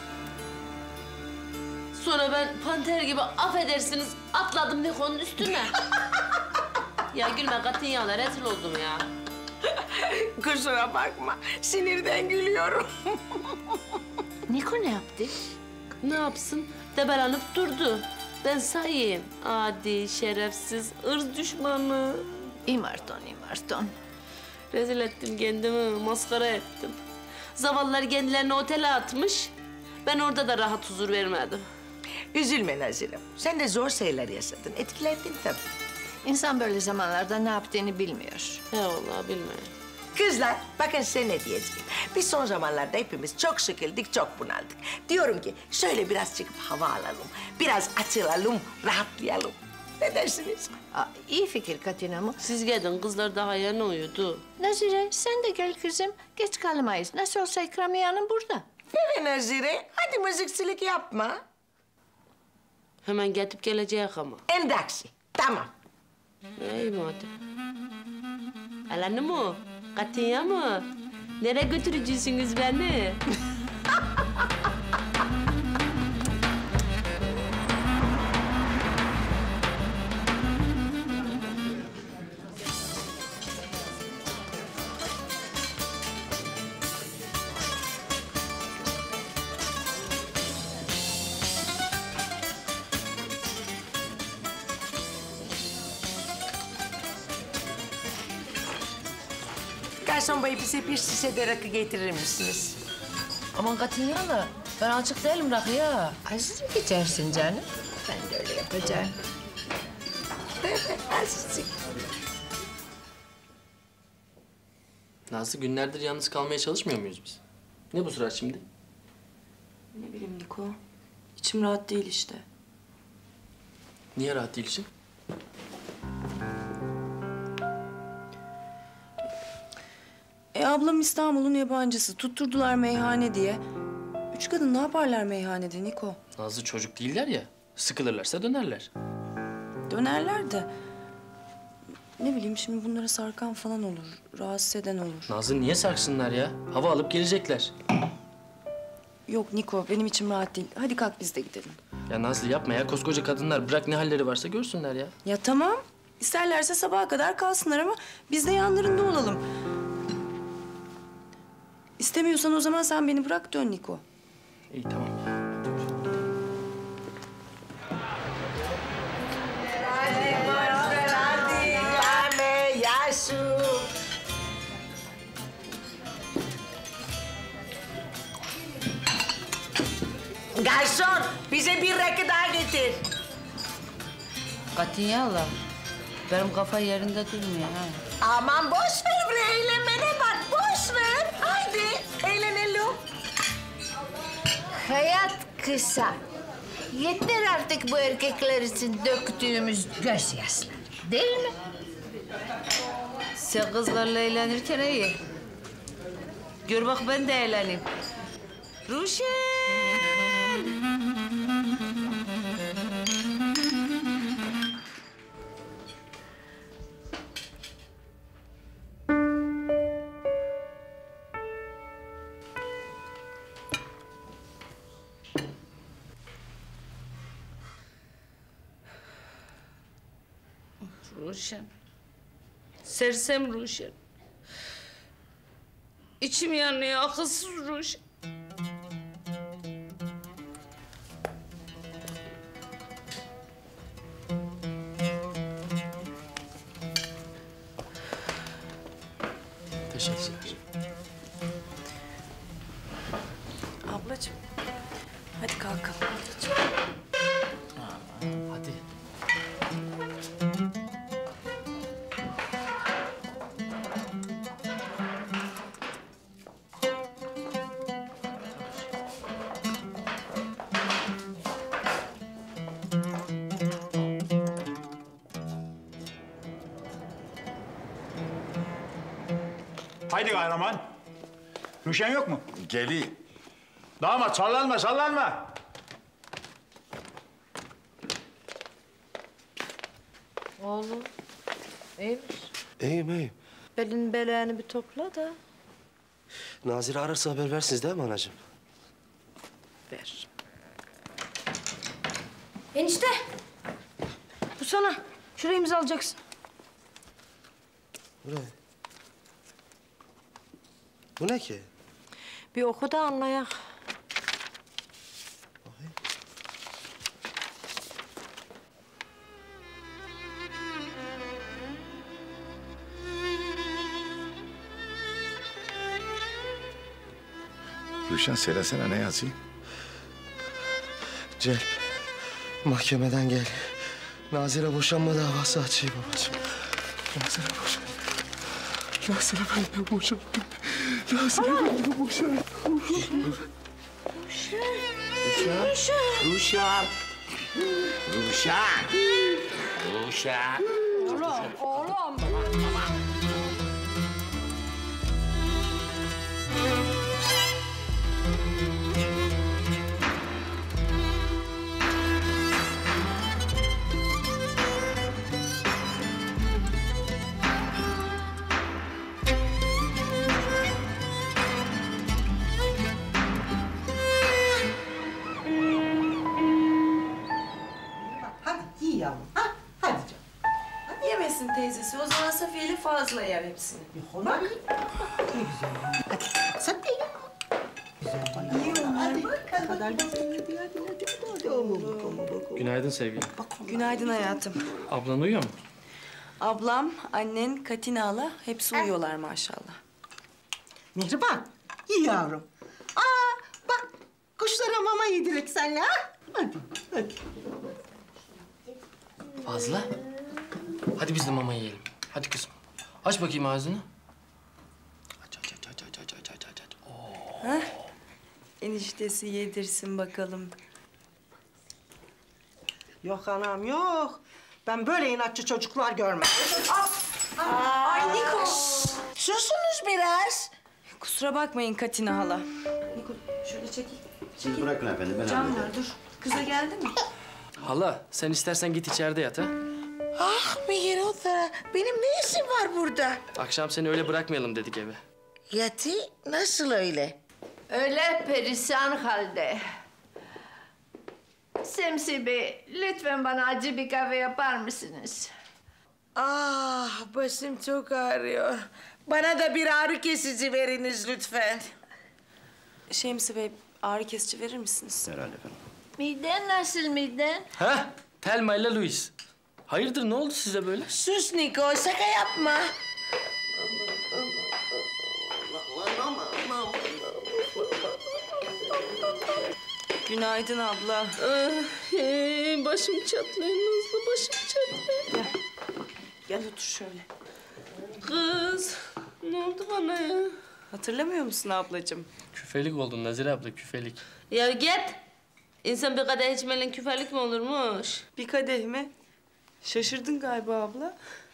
Sonra ben panter gibi affedersiniz atladım Niko'nun üstüne. Ya gülme katinyana rezil oldum ya. Kusura bakma, sinirden gülüyorum. Niko ne yaptı? Ne yapsın? Debelenip durdu. Ben sayayım. Adi, şerefsiz, ırz düşmanı. İmarton, imarton. Rezil ettim kendimi, maskara ettim. Zavallılar kendilerini otele atmış. Ben orada da rahat huzur vermedim. Üzülme Nazirem. Sen de zor şeyler yaşadın. Etkilendin tabii. İnsan böyle zamanlarda ne yaptığını bilmiyor. He vallahi bilmiyorum. Kızlar, bakın size ne diyeceğim. Biz son zamanlarda hepimiz çok sıkıldık, çok bunaldık. Diyorum ki şöyle biraz çıkıp hava alalım. Biraz açılalım, rahatlayalım. Ne dersiniz? Aa, iyi fikir Katina'mı. Siz gelin, kızlar daha yeni uyudu. Nazire, sen de gel kızım. Geç kalmayız. Nasıl olsa İkramiye Hanım burada. Evet Nazire, hadi müziksilik yapma. Hemen getirip gelecek ama. Endaksi, tamam. İyi madem. Alanı mı? Katinya mı? Nereye götüreceksiniz beni? Garson bey bize bir şişe de rakı getirir misiniz? Aman Katinya'la, ben açık değilim rakıya. Azıcık içersin canım. Ben de öyle yapacağım. Azıcık. Nazlı günlerdir yalnız kalmaya çalışmıyor muyuz biz? Ne bu surat şimdi? Ne bileyim Niko. İçim rahat değil işte. Niye rahat değilsin? E ablam İstanbul'un yabancısı. Tutturdular meyhane diye. Üç kadın ne yaparlar meyhanede Niko? Nazlı çocuk değiller ya. Sıkılırlarsa dönerler. Dönerler de... Ne bileyim şimdi bunlara sarkan falan olur. Rahatsız eden olur. Nazlı niye sarksınlar ya? Hava alıp gelecekler. Yok Niko benim içim rahat değil. Hadi kalk biz de gidelim. Ya Nazlı yapma ya. Koskoca kadınlar bırak ne halleri varsa görsünler ya. Ya tamam. İsterlerse sabaha kadar kalsınlar ama biz de yanlarında olalım. İstemiyorsan o zaman sen beni bırak dön Niko. İyi tamam. Hadi boş ver hadi. Yame yasu. Garson bize bir rakı daha getir. Katinya'la, benim kafa yerinde durmuyor ha. Aman boş ver bre, eğlenmene bak, boş ver. Haydi, eğlenelim. Hayat kısa. Yeter artık bu erkekler için döktüğümüz gözyaşları. Değil mi? Sen kızlarla eğlenirken iyi. Gör bak ben de eğleneyim. Ruşen! Ruşen. Sersem Ruşen. İçim yanıyor, akılsız Ruşen. Teşekkürler. Ablacığım hadi kalkalım. Hadi. Haydi kahraman. Ruşen yok mu? Geliyor. Damat sallanma sallanma. Oğlum, iyiymiş. İyiyim iyiyim. Belin beleğini bir topla da. Nazire ararsa haber versiniz değil mi anacığım? Ver. Enişte. Bu sana. Şuraya imzalayacaksın. Bu ne? Bu ne ki? Bir oku da anlayak. Rüşen söylesene ne yazayım? Cel, mahkemeden gel. Nazire boşanma davası açayım babacığım. Nazire boşan. Nazire benden boşan. Nazire benden boşan. Ruşen. Ruşen. Ruşen. Ruşen. Oğlum, oğlum. Hadi yiyin yavrum. Ha? Hadi canım. Yemesin teyzesi. O zaman Safiye ile fazla yer hepsini. Bak. Ne güzel. Hadi sen de ye. Güzel bana. İyi onlar bak. Ne kadar güzel bir hadi hadi. Hadi oğlum. Günaydın sevgilim. Günaydın hayatım. Ablan uyuyor mu? Ablam, annen, Katina hala hepsi uyuyorlar maşallah. Mihriban. İyi yavrum. Aa bak. Kuşlara mama yedirek senle ha. Hadi hadi. Fazla. Hadi biz de mama yiyelim. Hadi kızım. Aç bakayım ağzını. Aç aç aç aç aç aç aç aç aç. Oo. Hah. Eniştesi yedirsin bakalım. Yok anam yok. Ben böyle inatçı çocuklar görmedim. Ay Niko. Susunuz biraz. Kusura bakmayın Katina hala. Niko şöyle çekil. Siz bırakın efendim ben Can hallederim. var dur. Kıza geldi mi? Hala sen istersen git içeride yat ha. Ah Mihir Oda. Benim ne işim var burada? Akşam seni öyle bırakmayalım dedik eve. Yati nasıl öyle? Öyle perişan halde. Semsi Bey, lütfen bana acı bir kahve yapar mısınız? Ah başım çok ağrıyor. Bana da bir ağrı kesici veriniz lütfen. Şemsi Bey ağrı kesici verir misiniz? Herhalde efendim. Miden nasıl miden? Ha? Thelma ile Louise. Hayırdır ne oldu size böyle? Sus Niko şaka yapma. Günaydın abla. Ay, başım çatlıyor Nazlı, başım çatlıyor. Gel otur şöyle. Kız, ne oldu bana ya? Hatırlamıyor musun ablacığım? Küfelik oldun Nazire abla, küfelik. Ya git. İnsan bir kadeh içmeyle küfelik mi olurmuş? Bir kadeh mi? Şaşırdın galiba abla.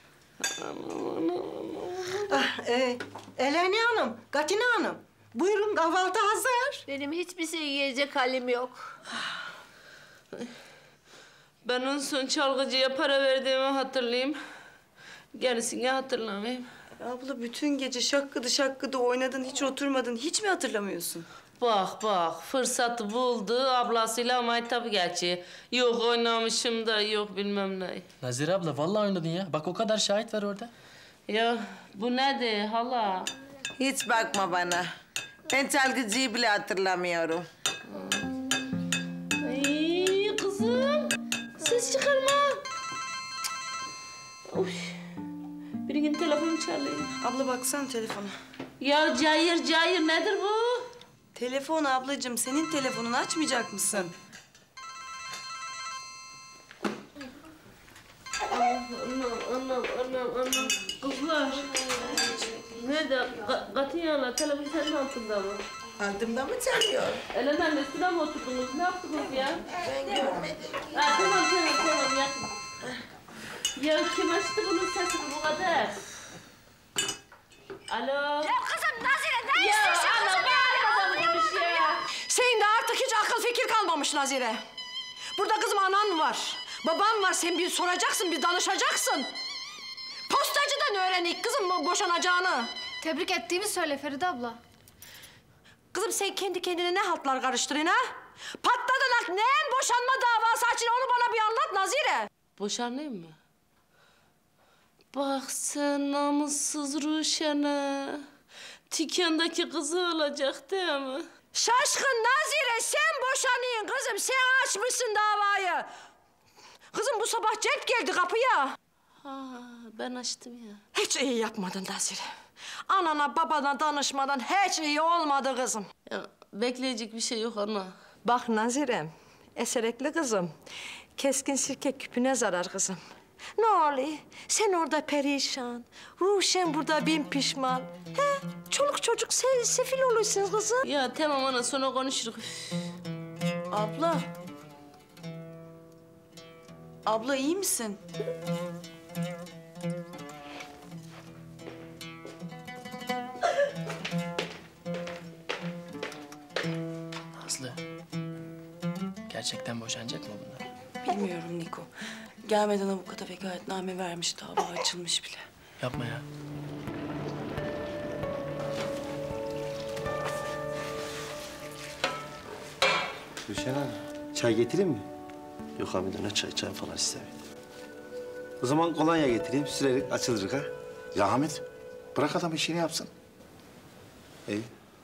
Ah, e, Eleni Hanım, Katina Hanım. Buyurun kahvaltı hazır. Benim hiçbir şey yiyecek halim yok. Ben en son çalgıcıya para verdiğimi hatırlayayım. Gerisini hatırlamayayım. Abla bütün gece şakkıdı şakkıdı oynadın, hiç oturmadın. Hiç mi hatırlamıyorsun? Bak bak, fırsatı buldu ablasıyla ama tabii gerçi. Yok oynamışım da, yok bilmem ne. Nazire abla vallahi oynadın ya. Bak o kadar şahit var orada. Ya bu nedir hala? Hiç bakma bana. Ben çalgıcıyı bile hatırlamıyorum. Ay kızım, ses çıkarma. Oy. Birinin telefonu çalıyor. Abla baksana telefona. Ya cayır cayır nedir bu? Telefon ablacığım, senin telefonunu açmayacak mısın? Anam, anam, anam, anam. Kızlar. Nerede? Ka Katiyalar, telefon senin altında mı? Altımda mı çalıyor? Elenden üstüne mi oturdunuz? Ne yaptınız ya? Ben görmedim. Ha, tamam, tamam, tamam. Ya, ya kim açtı bunun sesini bu kadar? Alo? Ya kızım Nazire ne Ya istiyorsun ana, kızım bağırma ya? bana ya. Senin de artık hiç akıl fikir kalmamış Nazire. Burada kızım anan var, baban var. Sen bir soracaksın, bir danışacaksın. Postacıdan öğrenik kızım bu boşanacağını. Tebrik ettiğimi söyle Feride abla. Kızım sen kendi kendine ne haltlar karıştırıyorsun ha? Patladın neyin boşanma davası açın onu bana Boşanayım mı? Bak sen namussuz Ruşen'e. Tükendeki kızı olacak değil mi? Şaşkın Nazire sen boşanayın kızım. Sen açmışsın davayı. Kızım bu sabah cep geldi kapıya. Ha, ben açtım ya. Hiç iyi yapmadın Nazire. Anana babana danışmadan hiç iyi olmadı kızım. Ya, bekleyecek bir şey yok ana. Bak Nazire, eserekli kızım. Keskin sirke küpüne zarar kızım. Ne oluyor? Sen orada perişan. Ruşen burada bin pişman. He, çoluk çocuk se sefil olursunuz kızım. Ya tamam ana sonra konuşuruz. Abla. Abla iyi misin? Nazlı. Gerçekten boşanacak mı bunlar? Bilmiyorum Niko. Gelmeden avukata vekaletname vermiş, dava açılmış bile. Yapma ya. Rüşen abi, çay getireyim mi? Yok abi, ne çay, çay falan istemiyorum. O zaman kolonya getireyim, sürerek açılır ha. Ya Hamit, bırak adam işini yapsın. İyi.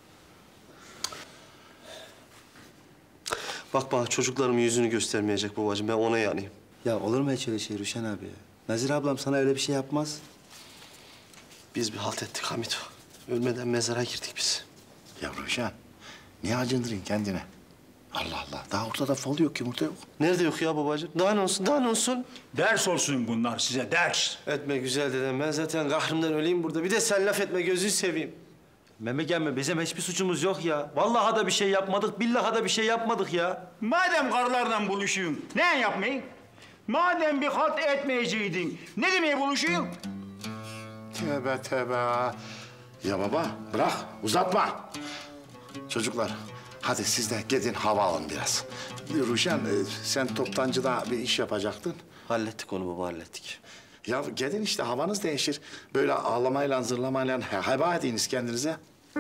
Bak bana çocuklarımın yüzünü göstermeyecek babacığım, ben ona yanayım. Ya olur mu hiç öyle şey Rüşen abi ya? Nazire ablam sana öyle bir şey yapmaz. Biz bir halt ettik Hamit. Ölmeden mezara girdik biz. Ya Ruşen, niye acındırıyorsun kendine? Allah Allah, daha ortada fol yok, yumurta yok. Nerede yok ya babacığım? Daha ne olsun, daha ne olsun? Ders olsun bunlar size, ders. Etme güzel dedem, ben zaten kahrımdan öleyim burada. Bir de sen laf etme, gözünü seveyim. Mehmet gelme, bizim hiçbir suçumuz yok ya. Vallahi da bir şey yapmadık, billahi da bir şey yapmadık ya. Madem karılarla buluşuyorsun, ne yapmayın? Madem bir halt etmeyeceydin, ne demeye buluşuyorsun? Tövbe tövbe. Ya baba, bırak, uzatma. Çocuklar, hadi siz de gidin hava alın biraz. Ruşen, e, sen toptancıda bir iş yapacaktın. Hallettik onu baba, hallettik. Ya gidin işte, havanız değişir. Böyle ağlamayla, zırlamayla he- heba ediniz kendinize.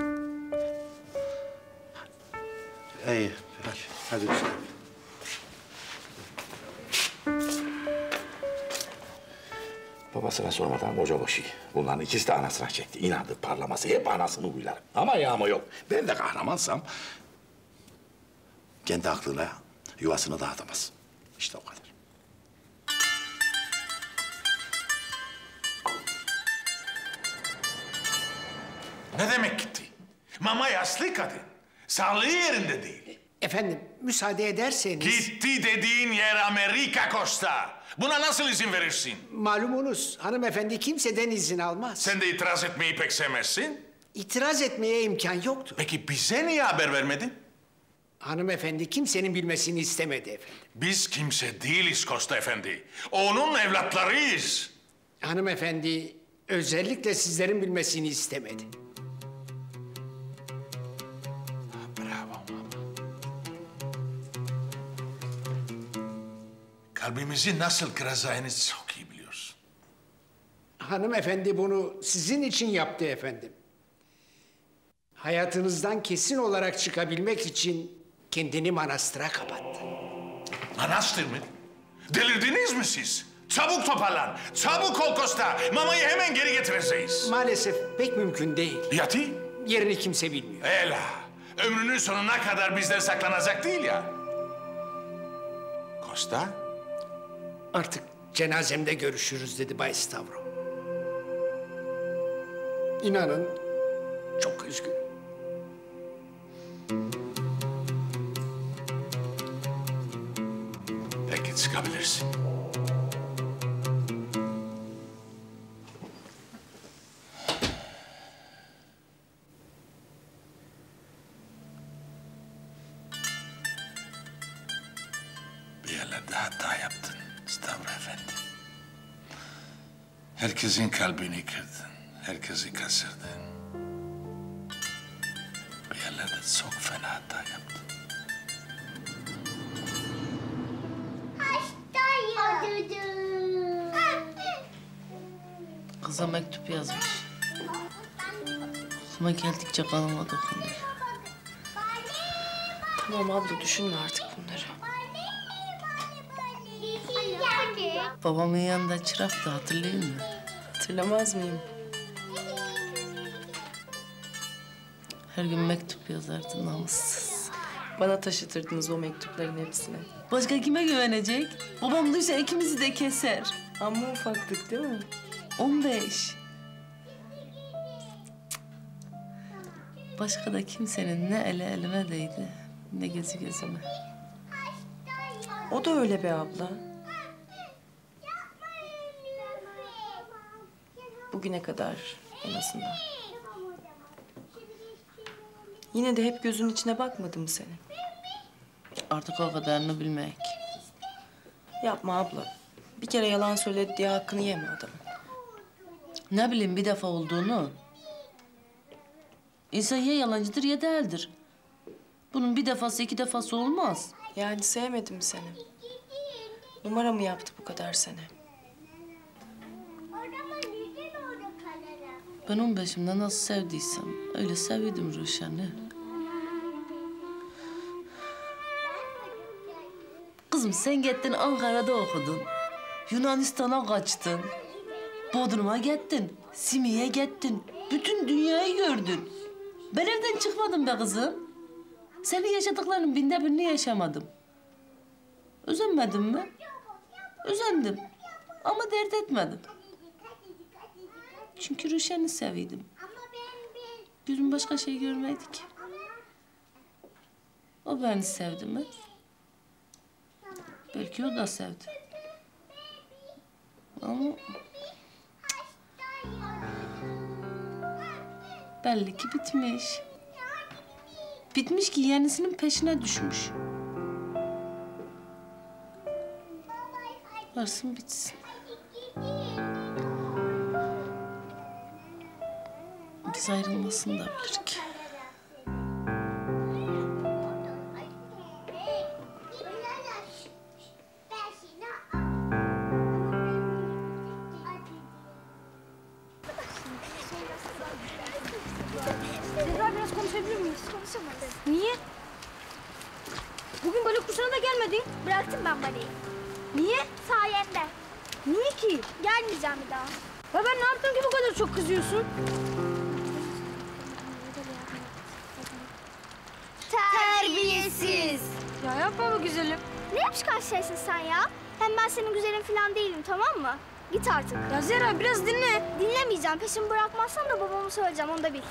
İyi, hadi, hadi Ruşen. Babasına sormadan koca boşu. Bunların ikisi de anasına çekti. İnadı, parlaması, hep anasını huylar. Ama yağma yok. Ben de kahramansam kendi aklıyla yuvasını dağıtamaz. İşte o kadar. Ne demek gitti? Mama yaşlı kadın. Sağlığı yerinde değil. Efendim, müsaade ederseniz... Gitti dediğin yer Amerika Costa. Buna nasıl izin verirsin? Malumunuz hanımefendi kimseden izin almaz. Sen de itiraz etmeyi pek sevmezsin. İtiraz etmeye imkan yoktu. Peki bize niye haber vermedin? Hanımefendi kimsenin bilmesini istemedi efendim. Biz kimse değiliz Costa Efendi. Onun evlatlarıyız. Hanımefendi özellikle sizlerin bilmesini istemedi. Kalbimizi nasıl kıracağını çok iyi biliyorsun. Hanımefendi bunu sizin için yaptı efendim. Hayatınızdan kesin olarak çıkabilmek için kendini manastıra kapattı. Manastır mı? Delirdiniz mi siz? Çabuk toparlan, çabuk ol Costa. Mamayı hemen geri getireceğiz. Maalesef pek mümkün değil. Yati? Yerini kimse bilmiyor. Ela, ömrünün sonuna kadar bizden saklanacak değil ya. Costa? Artık cenazemde görüşürüz dedi Bay Stavro. İnanın çok üzgünüm. Peki çıkabilirsin. Bir yerlerde hata yaptın Stavro Efendi. Herkesin kalbini kırdın, herkesi kaçırdın. Bir yerlerde çok fena hata yaptın. Kıza mektup yazmış. Aklıma geldikçe kanıma dokunuyor. Tamam abla düşünme artık bunları. Babamın yanında çıraktı, hatırlıyor musun? Hatırlamaz mıyım? Her gün mektup yazardı namussuz. Bana taşıtırdınız o mektupların hepsini. Başka kime güvenecek? Babam duysa ikimizi de keser. Amma ufaktık değil mi? On beş. Başka da kimsenin ne eli elime değdi, ne gözü gözüme. O da öyle be abla. Bugüne kadar en azından. Yine de hep gözün içine bakmadı mı senin? Artık o kadarını bilmek. Yapma abla. Bir kere yalan söyledi diye hakkını yeme adamın. Ne bileyim bir defa olduğunu. İnsan ya yalancıdır ya değildir. Bunun bir defası iki defası olmaz. Yani sevmedim seni. Numara mı yaptı bu kadar sene? Ben on beşimde nasıl sevdiysem öyle sevdim Ruşen'i. Kızım sen gittin Ankara'da okudun. Yunanistan'a kaçtın. Bodrum'a gittin. Simi'ye gittin. Bütün dünyayı gördün. Ben evden çıkmadım be kızım. Senin yaşadıklarının binde birini yaşamadım. Özenmedim mi? Özendim. Ama dert etmedim. Çünkü Ruşen'i seviydim. Gözüm başka şey görmeydi ki. O beni sevdi mi? Belki o da sevdi. Ama... belli ki bitmiş. Bitmiş ki yenisinin peşine düşmüş. Varsın bitsin. Biz ayrılmasını da bilir ki. Zehra biraz konuşabilir miyiz? Konuşamadım. Niye? Bugün balık kursuna da gelmedin. Bıraktım ben balığı. Niye? Sayende. Niye ki? Gelmeyeceğim bir daha. Ya ben ne yaptım ki bu kadar çok kızıyorsun? Terbiyesiz. Ya yapma bu güzelim. Ne yapışkan şeysin sen ya? Hem ben senin güzelin falan değilim, tamam mı? Git artık. Ya Zehra biraz dinle. Dinlemeyeceğim. Peşimi bırakmazsan da babamı söyleyeceğim, onu da bil.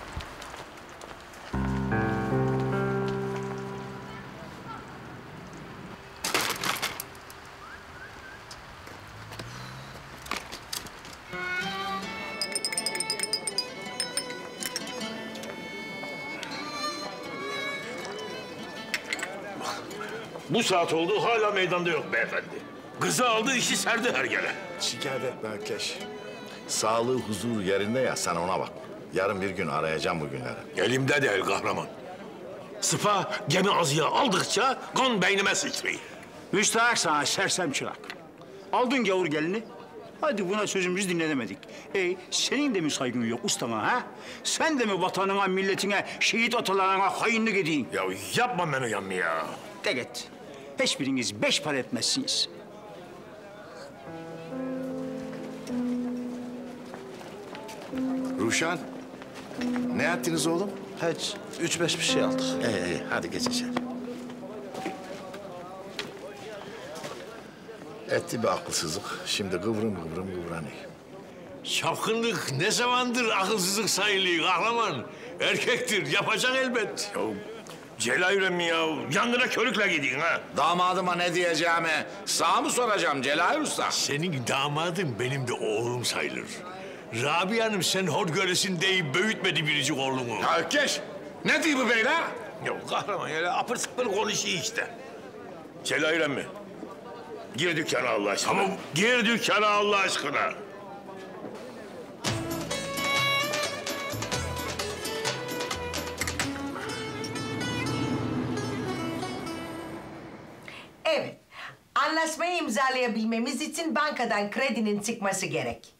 Bu saat oldu hala meydanda yok beyefendi. Kızı aldı işi serdi her yere. Şikayet etme Ökkeş. Sağlığı, huzuru yerinde ya, sen ona bak. Yarın bir gün arayacağım bu günleri. Elimde değil kahraman. Sıpa gemi azıya aldıkça kan beynime sıçrıyor. Müstahak sana sersem çırak. Aldın gavur gelini. Hadi buna sözümüzü dinlemedik. E senin de mi saygın yok ustama ha? Sen de mi vatanına, milletine, şehit atalarına hainlik edeyim? Ya yapma beni yanma ya. De git. Hiçbiriniz beş para etmezsiniz. Ruşen, ne ettiniz oğlum? Hiç, üç beş bir şey aldık. İyi iyi, hadi geç içeri. Etti bir akılsızlık, şimdi kıvrım kıvrım kıvranıyor. Çapkınlık ne zamandır akılsızlık sayılıyor kahraman? Erkektir, yapacak elbet. Ya Celal mi ya? Yangına körükle gidin ha. Damadıma ne diyeceğimi sağ mı soracağım Celal Usta? Senin damadın benim de oğlum sayılır. Rabia Hanım sen hor göresin deyip büyütmedi biricik oğlumu. Ya Ökkeş, ne diyor bu beyler? Ya kahraman öyle apır sıpır konuşuyor işte. Celal mi? Gir dükkana Allah aşkına. Tamam. Gir dükkana Allah aşkına. Evet. Anlaşmayı imzalayabilmemiz için bankadan kredinin çıkması gerek.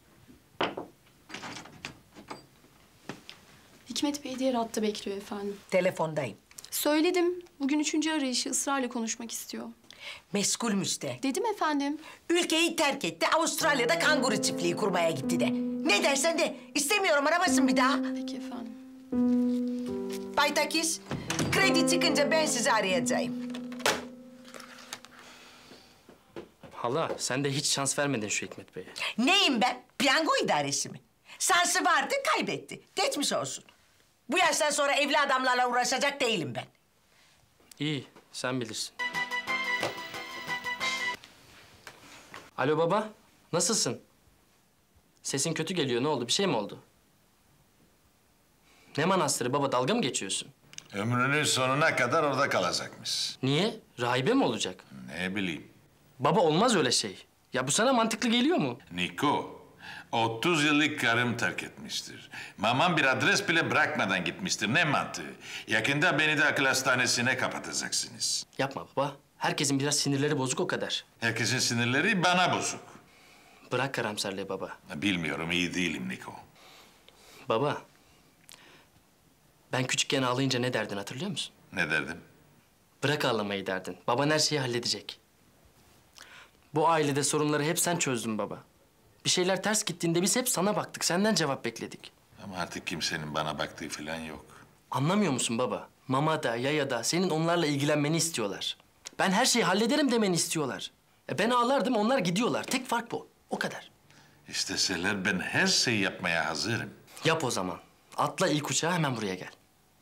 Hikmet Bey diğer hatta bekliyor efendim. Telefondayım. Söyledim. Bugün üçüncü arayışı ısrarla konuşmak istiyor. Meskul de. Dedim efendim. Ülkeyi terk etti, Avustralya'da kanguru çiftliği kurmaya gitti de. Ne dersen de, istemiyorum aramasın bir daha. Peki efendim. Bay Takis, kredi çıkınca ben sizi arayacağım. Hala sen de hiç şans vermedin şu Hikmet Bey'e. Neyim ben? Piyango idaresi mi? Şansı vardı, kaybetti. Geçmiş olsun. Bu yaştan sonra evli adamlarla uğraşacak değilim ben. İyi sen bilirsin. Alo baba, nasılsın? Sesin kötü geliyor, ne oldu? Bir şey mi oldu? Ne manastırı baba, dalga mı geçiyorsun? Ömrünün sonuna kadar orada kalacakmış. Niye? Rahibe mi olacak? Ne bileyim. Baba olmaz öyle şey. Ya bu sana mantıklı geliyor mu? Niko, otuz yıllık karım terk etmiştir. Mamam bir adres bile bırakmadan gitmiştir. Ne mantığı? Yakında beni de akıl hastanesine kapatacaksınız. Yapma baba. Herkesin biraz sinirleri bozuk o kadar. Herkesin sinirleri bana bozuk. Bırak karamsarlığı baba. Bilmiyorum, iyi değilim Niko. Baba, ben küçükken ağlayınca ne derdin hatırlıyor musun? Ne derdim? Bırak ağlamayı derdin. Baban her şeyi halledecek. Bu ailede sorunları hep sen çözdün baba. Bir şeyler ters gittiğinde biz hep sana baktık, senden cevap bekledik. Ama artık kimsenin bana baktığı falan yok. Anlamıyor musun baba? Mama da, Yaya da senin onlarla ilgilenmeni istiyorlar. Ben her şeyi hallederim demeni istiyorlar. E ben ağlardım, onlar gidiyorlar. Tek fark bu. O kadar. İsteseler ben her şeyi yapmaya hazırım. Yap o zaman. Atla ilk uçağa hemen buraya gel.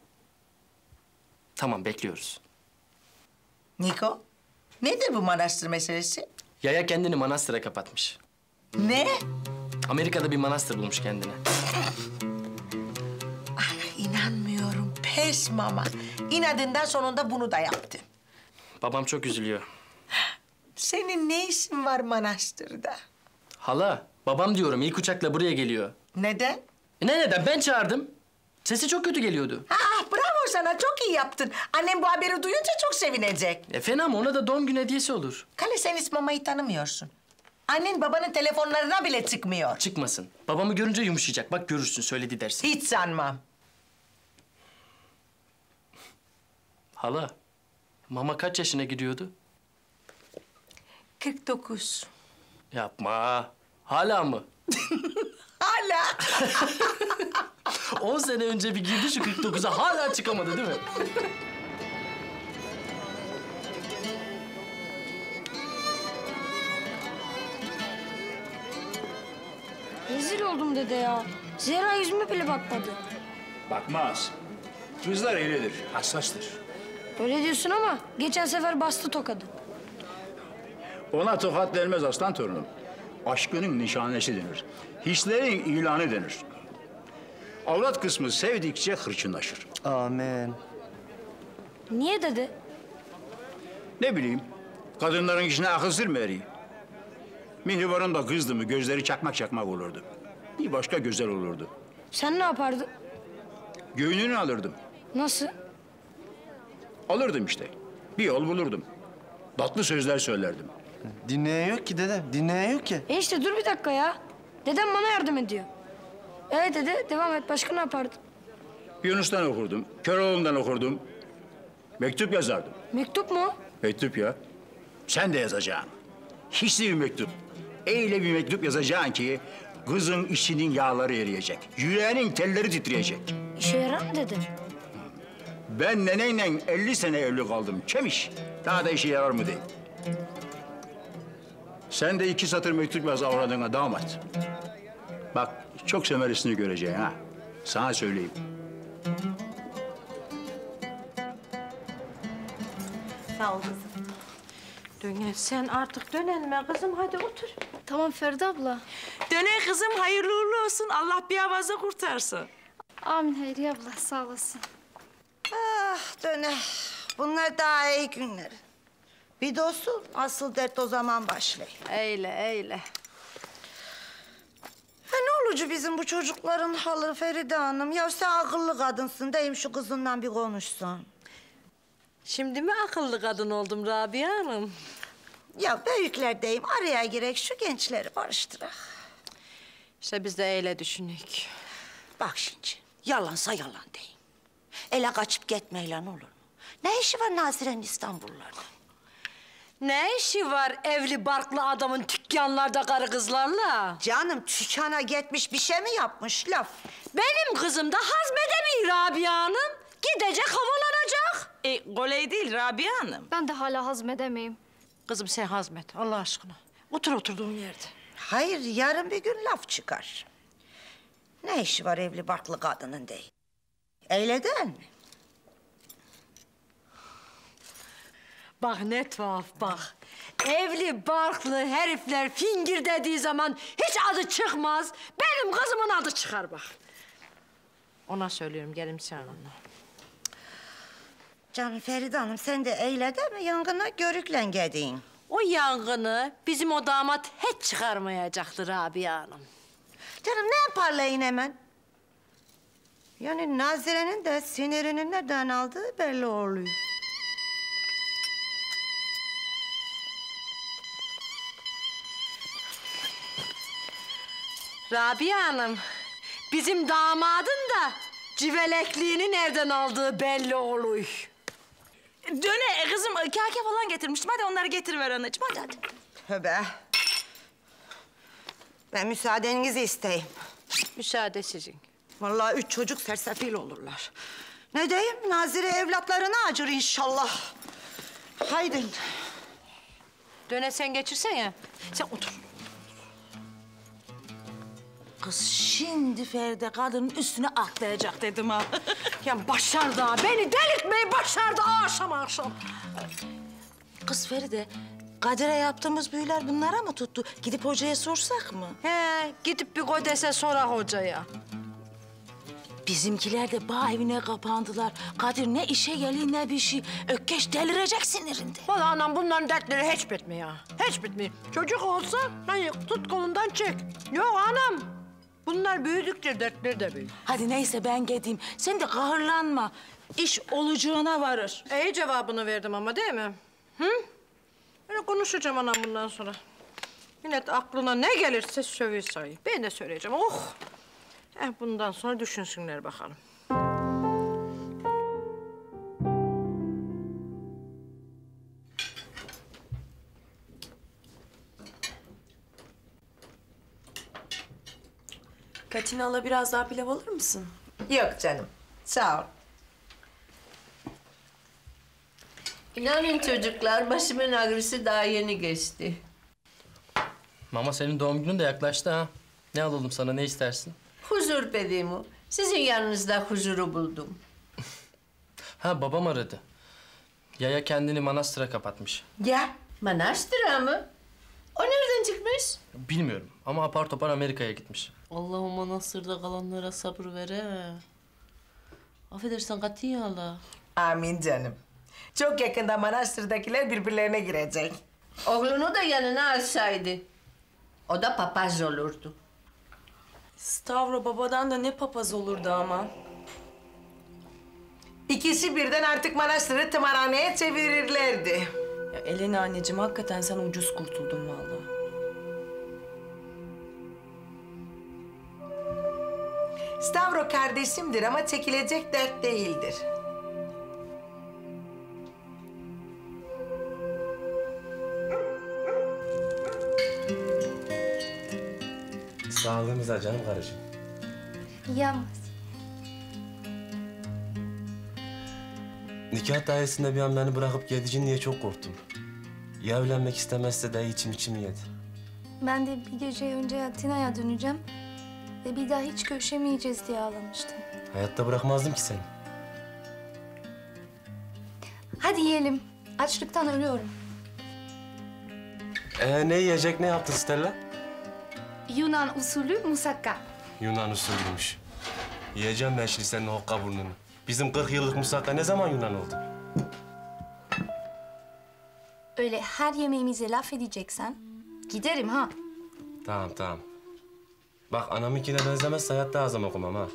Tamam, bekliyoruz. Niko, nedir bu manastır meselesi? Yaya kendini manastıra kapatmış. Ne? Amerika'da bir manastır bulmuş kendine. İnanmıyorum, pes mama. İnadından sonunda bunu da yaptı. Babam çok üzülüyor. Senin ne işin var manastırda? Hala, babam diyorum ilk uçakla buraya geliyor. Neden? E ne neden? Ben çağırdım. Sesi çok kötü geliyordu. Ah, bravo sana, çok iyi yaptın. Annem bu haberi duyunca çok sevinecek. E fena mı? Ona da doğum günü hediyesi olur. Kale, sen İsmama'yı tanımıyorsun. Annen babanın telefonlarına bile çıkmıyor. Çıkmasın. Babamı görünce yumuşayacak. Bak görürsün, söyledi dersin. Hiç sanmam. Hala, mama kaç yaşına gidiyordu? kırk dokuz. Yapma. Hala mı? Hala. On sene önce bir girdi şu kırk dokuza, hala çıkamadı değil mi? Rezil oldum dede ya. Zehra yüzüme bile bakmadı. Bakmaz. Kızlar öyledir, hassastır. Öyle diyorsun ama geçen sefer bastı tokadı. Ona tokat denmez aslan torunum. Aşkının nişanesi denir. Hislerin ilanı denir. Avrat kısmı sevdikçe hırçınlaşır. Amin. Niye dede? Ne bileyim, kadınların içine akıl sürmüyor. Mihribar'ın da kızdı mı gözleri çakmak çakmak olurdu. Bir başka güzel olurdu. Sen ne yapardın? Göğününü alırdım. Nasıl? Alırdım işte. Bir yol bulurdum. Tatlı sözler söylerdim. Dinleyen yok ki dede, dinleyen yok ki. E işte dur bir dakika ya. Dedem bana yardım ediyor. Evet dede, devam et. Başka ne yapardın? Yunus'tan okurdum, Köroğlu'ndan okurdum. Mektup yazardım. Mektup mu? Mektup ya. Sen de yazacaksın. Hisli bir mektup. Öyle bir mektup yazacaksın ki kızın içinin yağları eriyecek. Yüreğinin telleri titreyecek. İşe yarar mı dede? Ben neneyle elli sene evli kaldım. Çemiş. Daha da işe yarar mı değil. Sen de iki satır mektup yaz avradına damat. Bak çok semerisini göreceksin ha. Sana söyleyeyim. Sağ ol kızım. Dönen sen artık dönenme kızım, hadi otur. Tamam Feride abla. Döne kızım, hayırlı uğurlu olsun. Allah bir avazı kurtarsın. Amin Hayriye abla, sağ olasın. Ah döne. Bunlar daha iyi günler. Bir de olsun, asıl dert o zaman başlıyor. Eyle, eyle. Ha ne olucu bizim bu çocukların halı Feride Hanım? Ya sen akıllı kadınsın, deyim şu kızından bir konuşsan. Şimdi mi akıllı kadın oldum Rabia Hanım? Ya büyükler deyim, araya girek şu gençleri barıştırak. İşte biz de öyle düşünük. Bak şimdi, yalansa yalan deyim. Ele kaçıp gitmeyle olur mu? Ne işi var Nazire'nin İstanbullulardan? Ne işi var evli barklı adamın dükkanlarda karı kızlarla? Canım dükkana gitmiş bir şey mi yapmış laf? Benim kızım da hazmedemiyor Rabia Hanım. Gidecek havalanacak. E, kolay değil Rabia Hanım. Ben de hala hazmedemeyim. Kızım sen hazmet Allah aşkına. Otur oturduğun yerde. Hayır yarın bir gün laf çıkar. Ne işi var evli barklı kadının değil. Öyle değil mi? Bak ne tuhaf bak. Evli barklı herifler fingir dediği zaman hiç adı çıkmaz. Benim kızımın adı çıkar bak. Ona söylüyorum gelim sen onunla. Canım Feride Hanım sen de öyle değil mi? Yangına görükle gidin. O yangını bizim o damat hiç çıkarmayacaktır Rabia Hanım. Canım ne yaparlayın hemen? Yani Nazire'nin de sinirini neden aldığı belli oluyor. Rabia Hanım, bizim damadın da civelekliğini nereden aldığı belli oluyor. Döne e, kızım kake falan getirmiştim. Hadi onları getiriver anacığım hadi hadi. Tövbe. Ben müsaadenizi isteyeyim. Müsaade sizin. Vallahi üç çocuk sersefil olurlar. Ne diyeyim? Nazire evlatlarına acır inşallah. Haydi. Döne sen geçirsene. Sen otur. Kız şimdi Feride kadının üstüne atlayacak dedim ha. Ya başardı ha. Beni delirtmeyi başardı akşam akşam. Kız Feride, Kadir'e yaptığımız büyüler bunlara mı tuttu? Gidip hocaya sorsak mı? He, gidip bir kodese sorak hocaya. Bizimkiler de bağ evine kapandılar. Kadir ne işe geliyor ne bir şey. Ökkeş delirecek sinirinde. Vallahi anam bunların dertleri hiç bitmiyor. Hiç bitmiyor. Çocuk olsa hani tut kolundan çek. Yok anam. Bunlar büyüdükçe dertleri de büyür. Hadi neyse ben gideyim. Sen de kahırlanma. İş olacağına varır. İyi cevabını verdim ama değil mi? Hı? Öyle konuşacağım anam bundan sonra. Millet aklına ne gelirse sövüyor sayı. Ben de söyleyeceğim. Oh! Eh bundan sonra düşünsünler bakalım. Katina hala biraz daha pilav alır mısın? Yok canım. Sağ ol. İnanın çocuklar başımın ağrısı daha yeni geçti. Mama senin doğum günün de yaklaştı ha. Ne alalım sana, ne istersin? Huzur Pedimu. Sizin yanınızda huzuru buldum. Ha babam aradı. Yaya kendini manastıra kapatmış. Ya manastıra mı? O nereden çıkmış? Bilmiyorum ama apar topar Amerika'ya gitmiş. Allah'ım manastırda kalanlara sabır ver he. Affedersen katiye hala. Amin canım. Çok yakında manastırdakiler birbirlerine girecek. Oğlunu da yanına alsaydı. O da papaz olurdu. Stavro babadan da ne papaz olurdu ama. İkisi birden artık manastırı tımarhaneye çevirirlerdi. Ya Elena anneciğim hakikaten sen ucuz kurtuldun vallahi. Stavro kardeşimdir ama çekilecek dert değildir. Sağlığınıza canım karıcığım. Yalnız. Nikah dairesinde bir an beni bırakıp gideceksin diye çok korktum. Ya evlenmek istemezse de içim içimi yedi. Ben de bir gece önce Atina'ya döneceğim ve bir daha hiç görüşemeyeceğiz diye ağlamıştım. Hayatta bırakmazdım ki seni. Hadi yiyelim. Açlıktan ölüyorum. Ee, ne yiyecek, ne yaptın Stella? Yunan usulü musakka. Yunan usulüymüş. Yiyeceğim ben şimdi senin hokka burnunu. Bizim kırk yıllık musakka ne zaman Yunan oldu? Öyle her yemeğimize laf edeceksen giderim ha. Tamam, tamam. Bak anamınkine benzemezse hayatta ağzım okumam ha.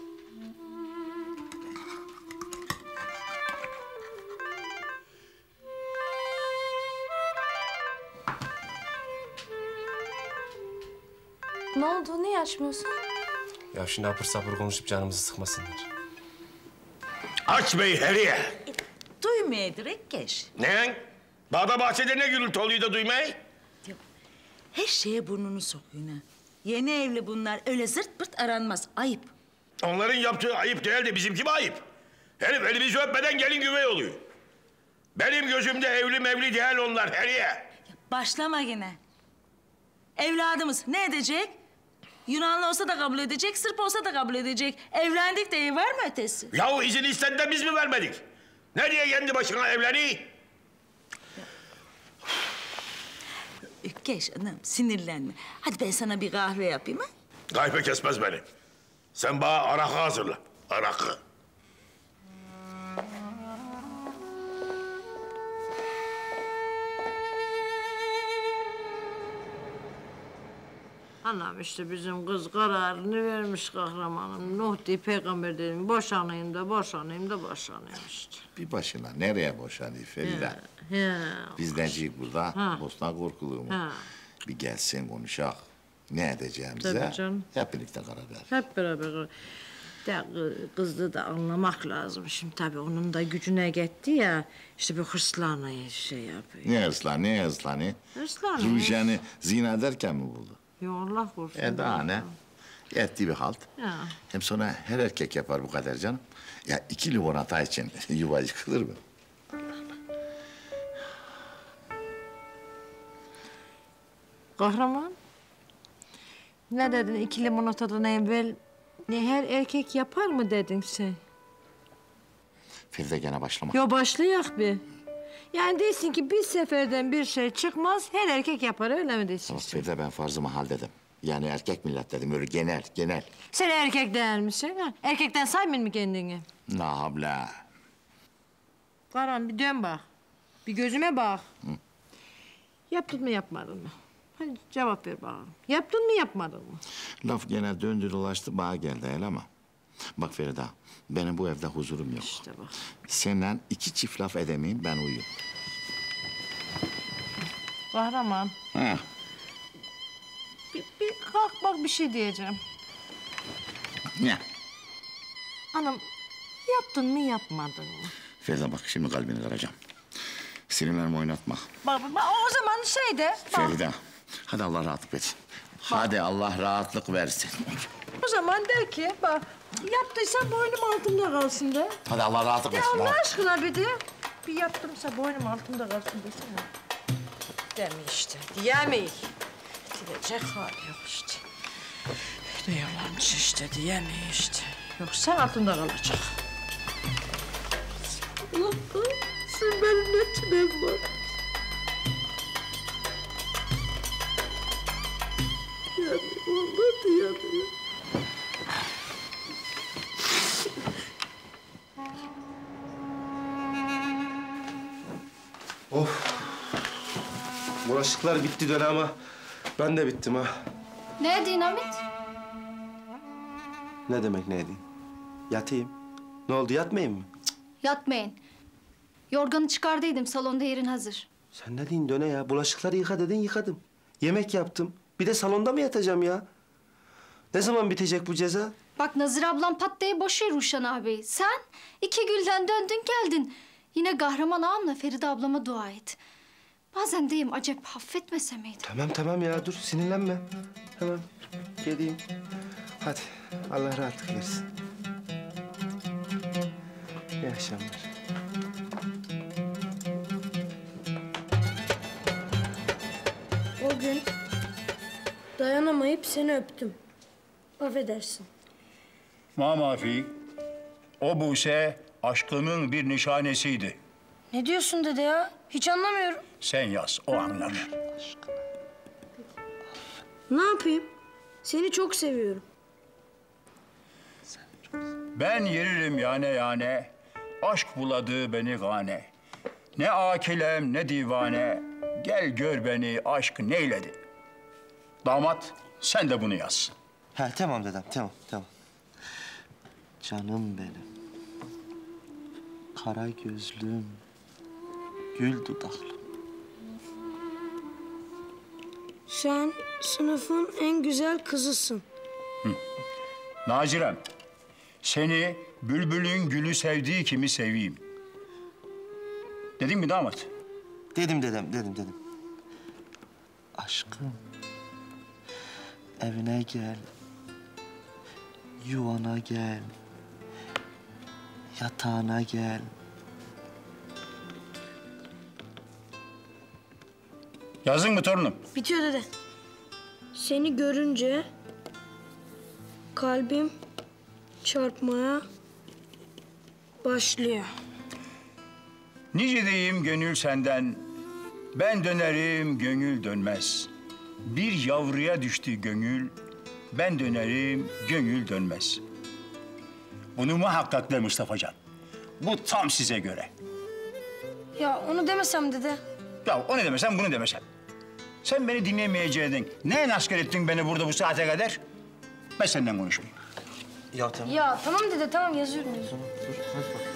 Ne oldu? Niye açmıyorsun? Ya şimdi apır sapır konuşup canımızı sıkmasınlar. Aç bey heriye. Duymuyordur Ekkeş. Ne? Bağda bahçede ne gürültü oluyor da duymayı? Her şeye burnunu sokuyor ha. Yeni evli bunlar. Öyle zırt pırt aranmaz. Ayıp. Onların yaptığı ayıp değil de bizimki mi ayıp? Herif elimizi öpmeden gelin güvey oluyor. Benim gözümde evli mevli değil onlar heriye. Başlama yine. Evladımız ne edecek? Yunanlı olsa da kabul edecek, Sırp olsa da kabul edecek. Evlendik diye var mı ötesi? Yahu izin istedi de biz mi vermedik? Ne diye kendi başına evleniyor? Ökkeş hanım sinirlenme. Hadi ben sana bir kahve yapayım ha? Kahve kesmez beni. Sen bana arakı hazırla. Arakı. Anam işte bizim kız kararını vermiş kahramanım. Nuh diye peygamber dedim. Boşanayım da boşanayım da boşanayım işte. Bir başına nereye boşanıyor Feride? He. Biz neciyik burada? Ha. Bostan korkuluğu mu? Ha. Bir gelsin konuşak. Ne edeceğimize Tabii canım. hep birlikte karar ver. Hep beraber. De, kı- kızı da anlamak lazım. Şimdi tabii onun da gücüne gitti ya. İşte bir hırslanıyor şey yapıyor. Ne hırslan, ne hırslanı? Hırslanıyor. Ruşen'i zina ederken mi buldu? Ya Allah korusun. E daha ne? Etti bir halt. Ya. Hem sonra her erkek yapar bu kadar canım. Ya iki limonata için yuva yıkılır mı? Kahraman. Ne dedin iki limonatadan evvel? Ne her erkek yapar mı dedin sen? Feride gene başlama. Yo başlayak bir. Yani değilsin ki bir seferden bir şey çıkmaz, her erkek yapar öyle mi değilsin? Bak Feride ben farzımı hal dedim. Yani erkek millet dedim öyle genel genel. Sen erkek değil misin? Ha? Erkekten saymayın mı kendini? Ne habla? Karan bir dön bak. Bir gözüme bak. Hı. Yaptın mı yapmadın mı? Hadi cevap ver bakalım. Yaptın mı yapmadın mı? Laf gene döndü dolaştı bana geldi el ama. Bak Feride benim bu evde huzurum yok. İşte bak. Seninle iki çift laf edemeyim ben uyuyayım. Kahraman. Ha. Bir, bir kalk bak bir şey diyeceğim. Ne? Hanım yaptın mı yapmadın mı? Feride bak şimdi kalbini kıracağım. Sinirlerimi oynatma. Bak, bak o zaman şey de. Bak. Feride hadi Allah rahatlık versin. Hadi Allah rahatlık versin. O zaman de ki bak yaptıysan boynum altımda kalsın de. Hadi Allah rahatlık De versin. Allah ha. aşkına bir de. Bir yaptımsa boynum altımda kalsın desene. Deme işte. Diyemeyiz. Diyecek hali yok işte. Ne yalancı işte diyemeyiz işte. Yoksa altında kalacak. Allah'ım sen benim ne çilem var. Yani vallahi diyemiyorum. Of. Bulaşıklar bitti dönem ama ben de bittim ha. Ne edin Hamit? Ne demek ne edeyim? Yatayım. Ne oldu yatmayayım mı? Yatmayın. Yorganı çıkardıydım, salonda yerin hazır. Sen ne diyorsun döne ya? Bulaşıkları yıka dedin yıkadım. Yemek yaptım. Bir de salonda mı yatacağım ya? Ne zaman bitecek bu ceza? Bak Nazır ablam pat diye boşuyor Ruşen abi. Sen iki gülden döndün geldin. Yine kahraman ağamla Feride ablama dua et. Bazen deyim acep affetmese miydim? Tamam tamam ya dur sinirlenme. Tamam geleyim. Hadi Allah rahatlık versin. İyi akşamlar. O gün dayanamayıp seni öptüm. Affedersin. Ma mafi. O Buse aşkımın bir nişanesiydi. Ne diyorsun dede ya? Hiç anlamıyorum. Sen yaz, o anlar. Ne yapayım? Seni çok seviyorum. Ben yeririm yane yane, aşk buladı beni gane. Ne akilem ne divane, gel gör beni aşk neyledi. Damat, sen de bunu yaz. Ha tamam dedem tamam tamam. Canım benim. Kara gözlüm. Gül dudaklı. Sen sınıfın en güzel kızısın. Nacirem, seni bülbülün gülü sevdiği kimi seveyim. Dedin mi damat? Dedim dedem, dedim dedim. Aşkım, evine gel, yuvana gel, yatağına gel. Yazdın mı torunum? Bitiyor dede. Seni görünce kalbim çarpmaya başlıyor. Nice diyeyim gönül senden, ben dönerim gönül dönmez. Bir yavruya düştü gönül, ben dönerim gönül dönmez. Bunu muhakkak de Mustafacan. Bu tam size göre. Ya onu demesem dede. Ya o ne demesen bunu demesen. Sen beni dinlemeyeceydin. Ne asker ettin beni burada bu saate kadar? Ben senden konuşmayayım. Ya tamam. Ya tamam dede tamam yazıyorum. yazıyorum. Dur, hadi bak.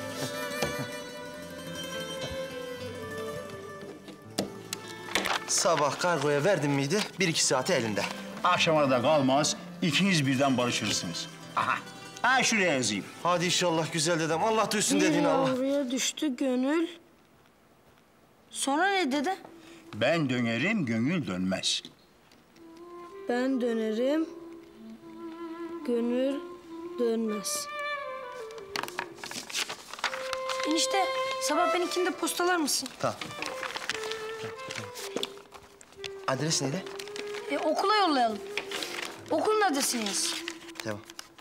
Sabah kargoya verdim miydi? Bir iki saati elinde. Akşama da kalmaz, ikiniz birden barışırsınız. Aha, ha şuraya yazayım. Hadi inşallah güzel dedem. Allah duysun Bir dediğini Allah. yavruya düştü gönül. Sonra ne dede? Ben dönerim, gönül dönmez. Ben dönerim, gönül dönmez. Enişte, sabah benimkini de postalar mısın? Tamam. Adres neydi? E, okula yollayalım. Okulun adresini yaz. Tamam.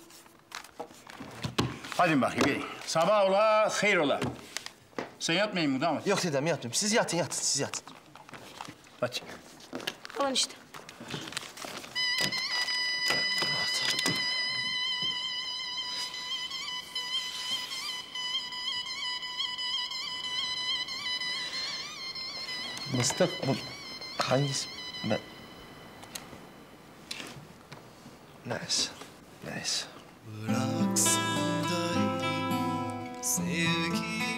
Hadi bakayım, gelin. Sabah ola, hayır ola. Sen yatmayın mı damat? Yok dedem yatmıyorum. Siz yatın yatın siz yatın. Hadi. Alın işte. Mıstık bu hangisi? Ben... Neyse, neyse. Bıraksın da sevgi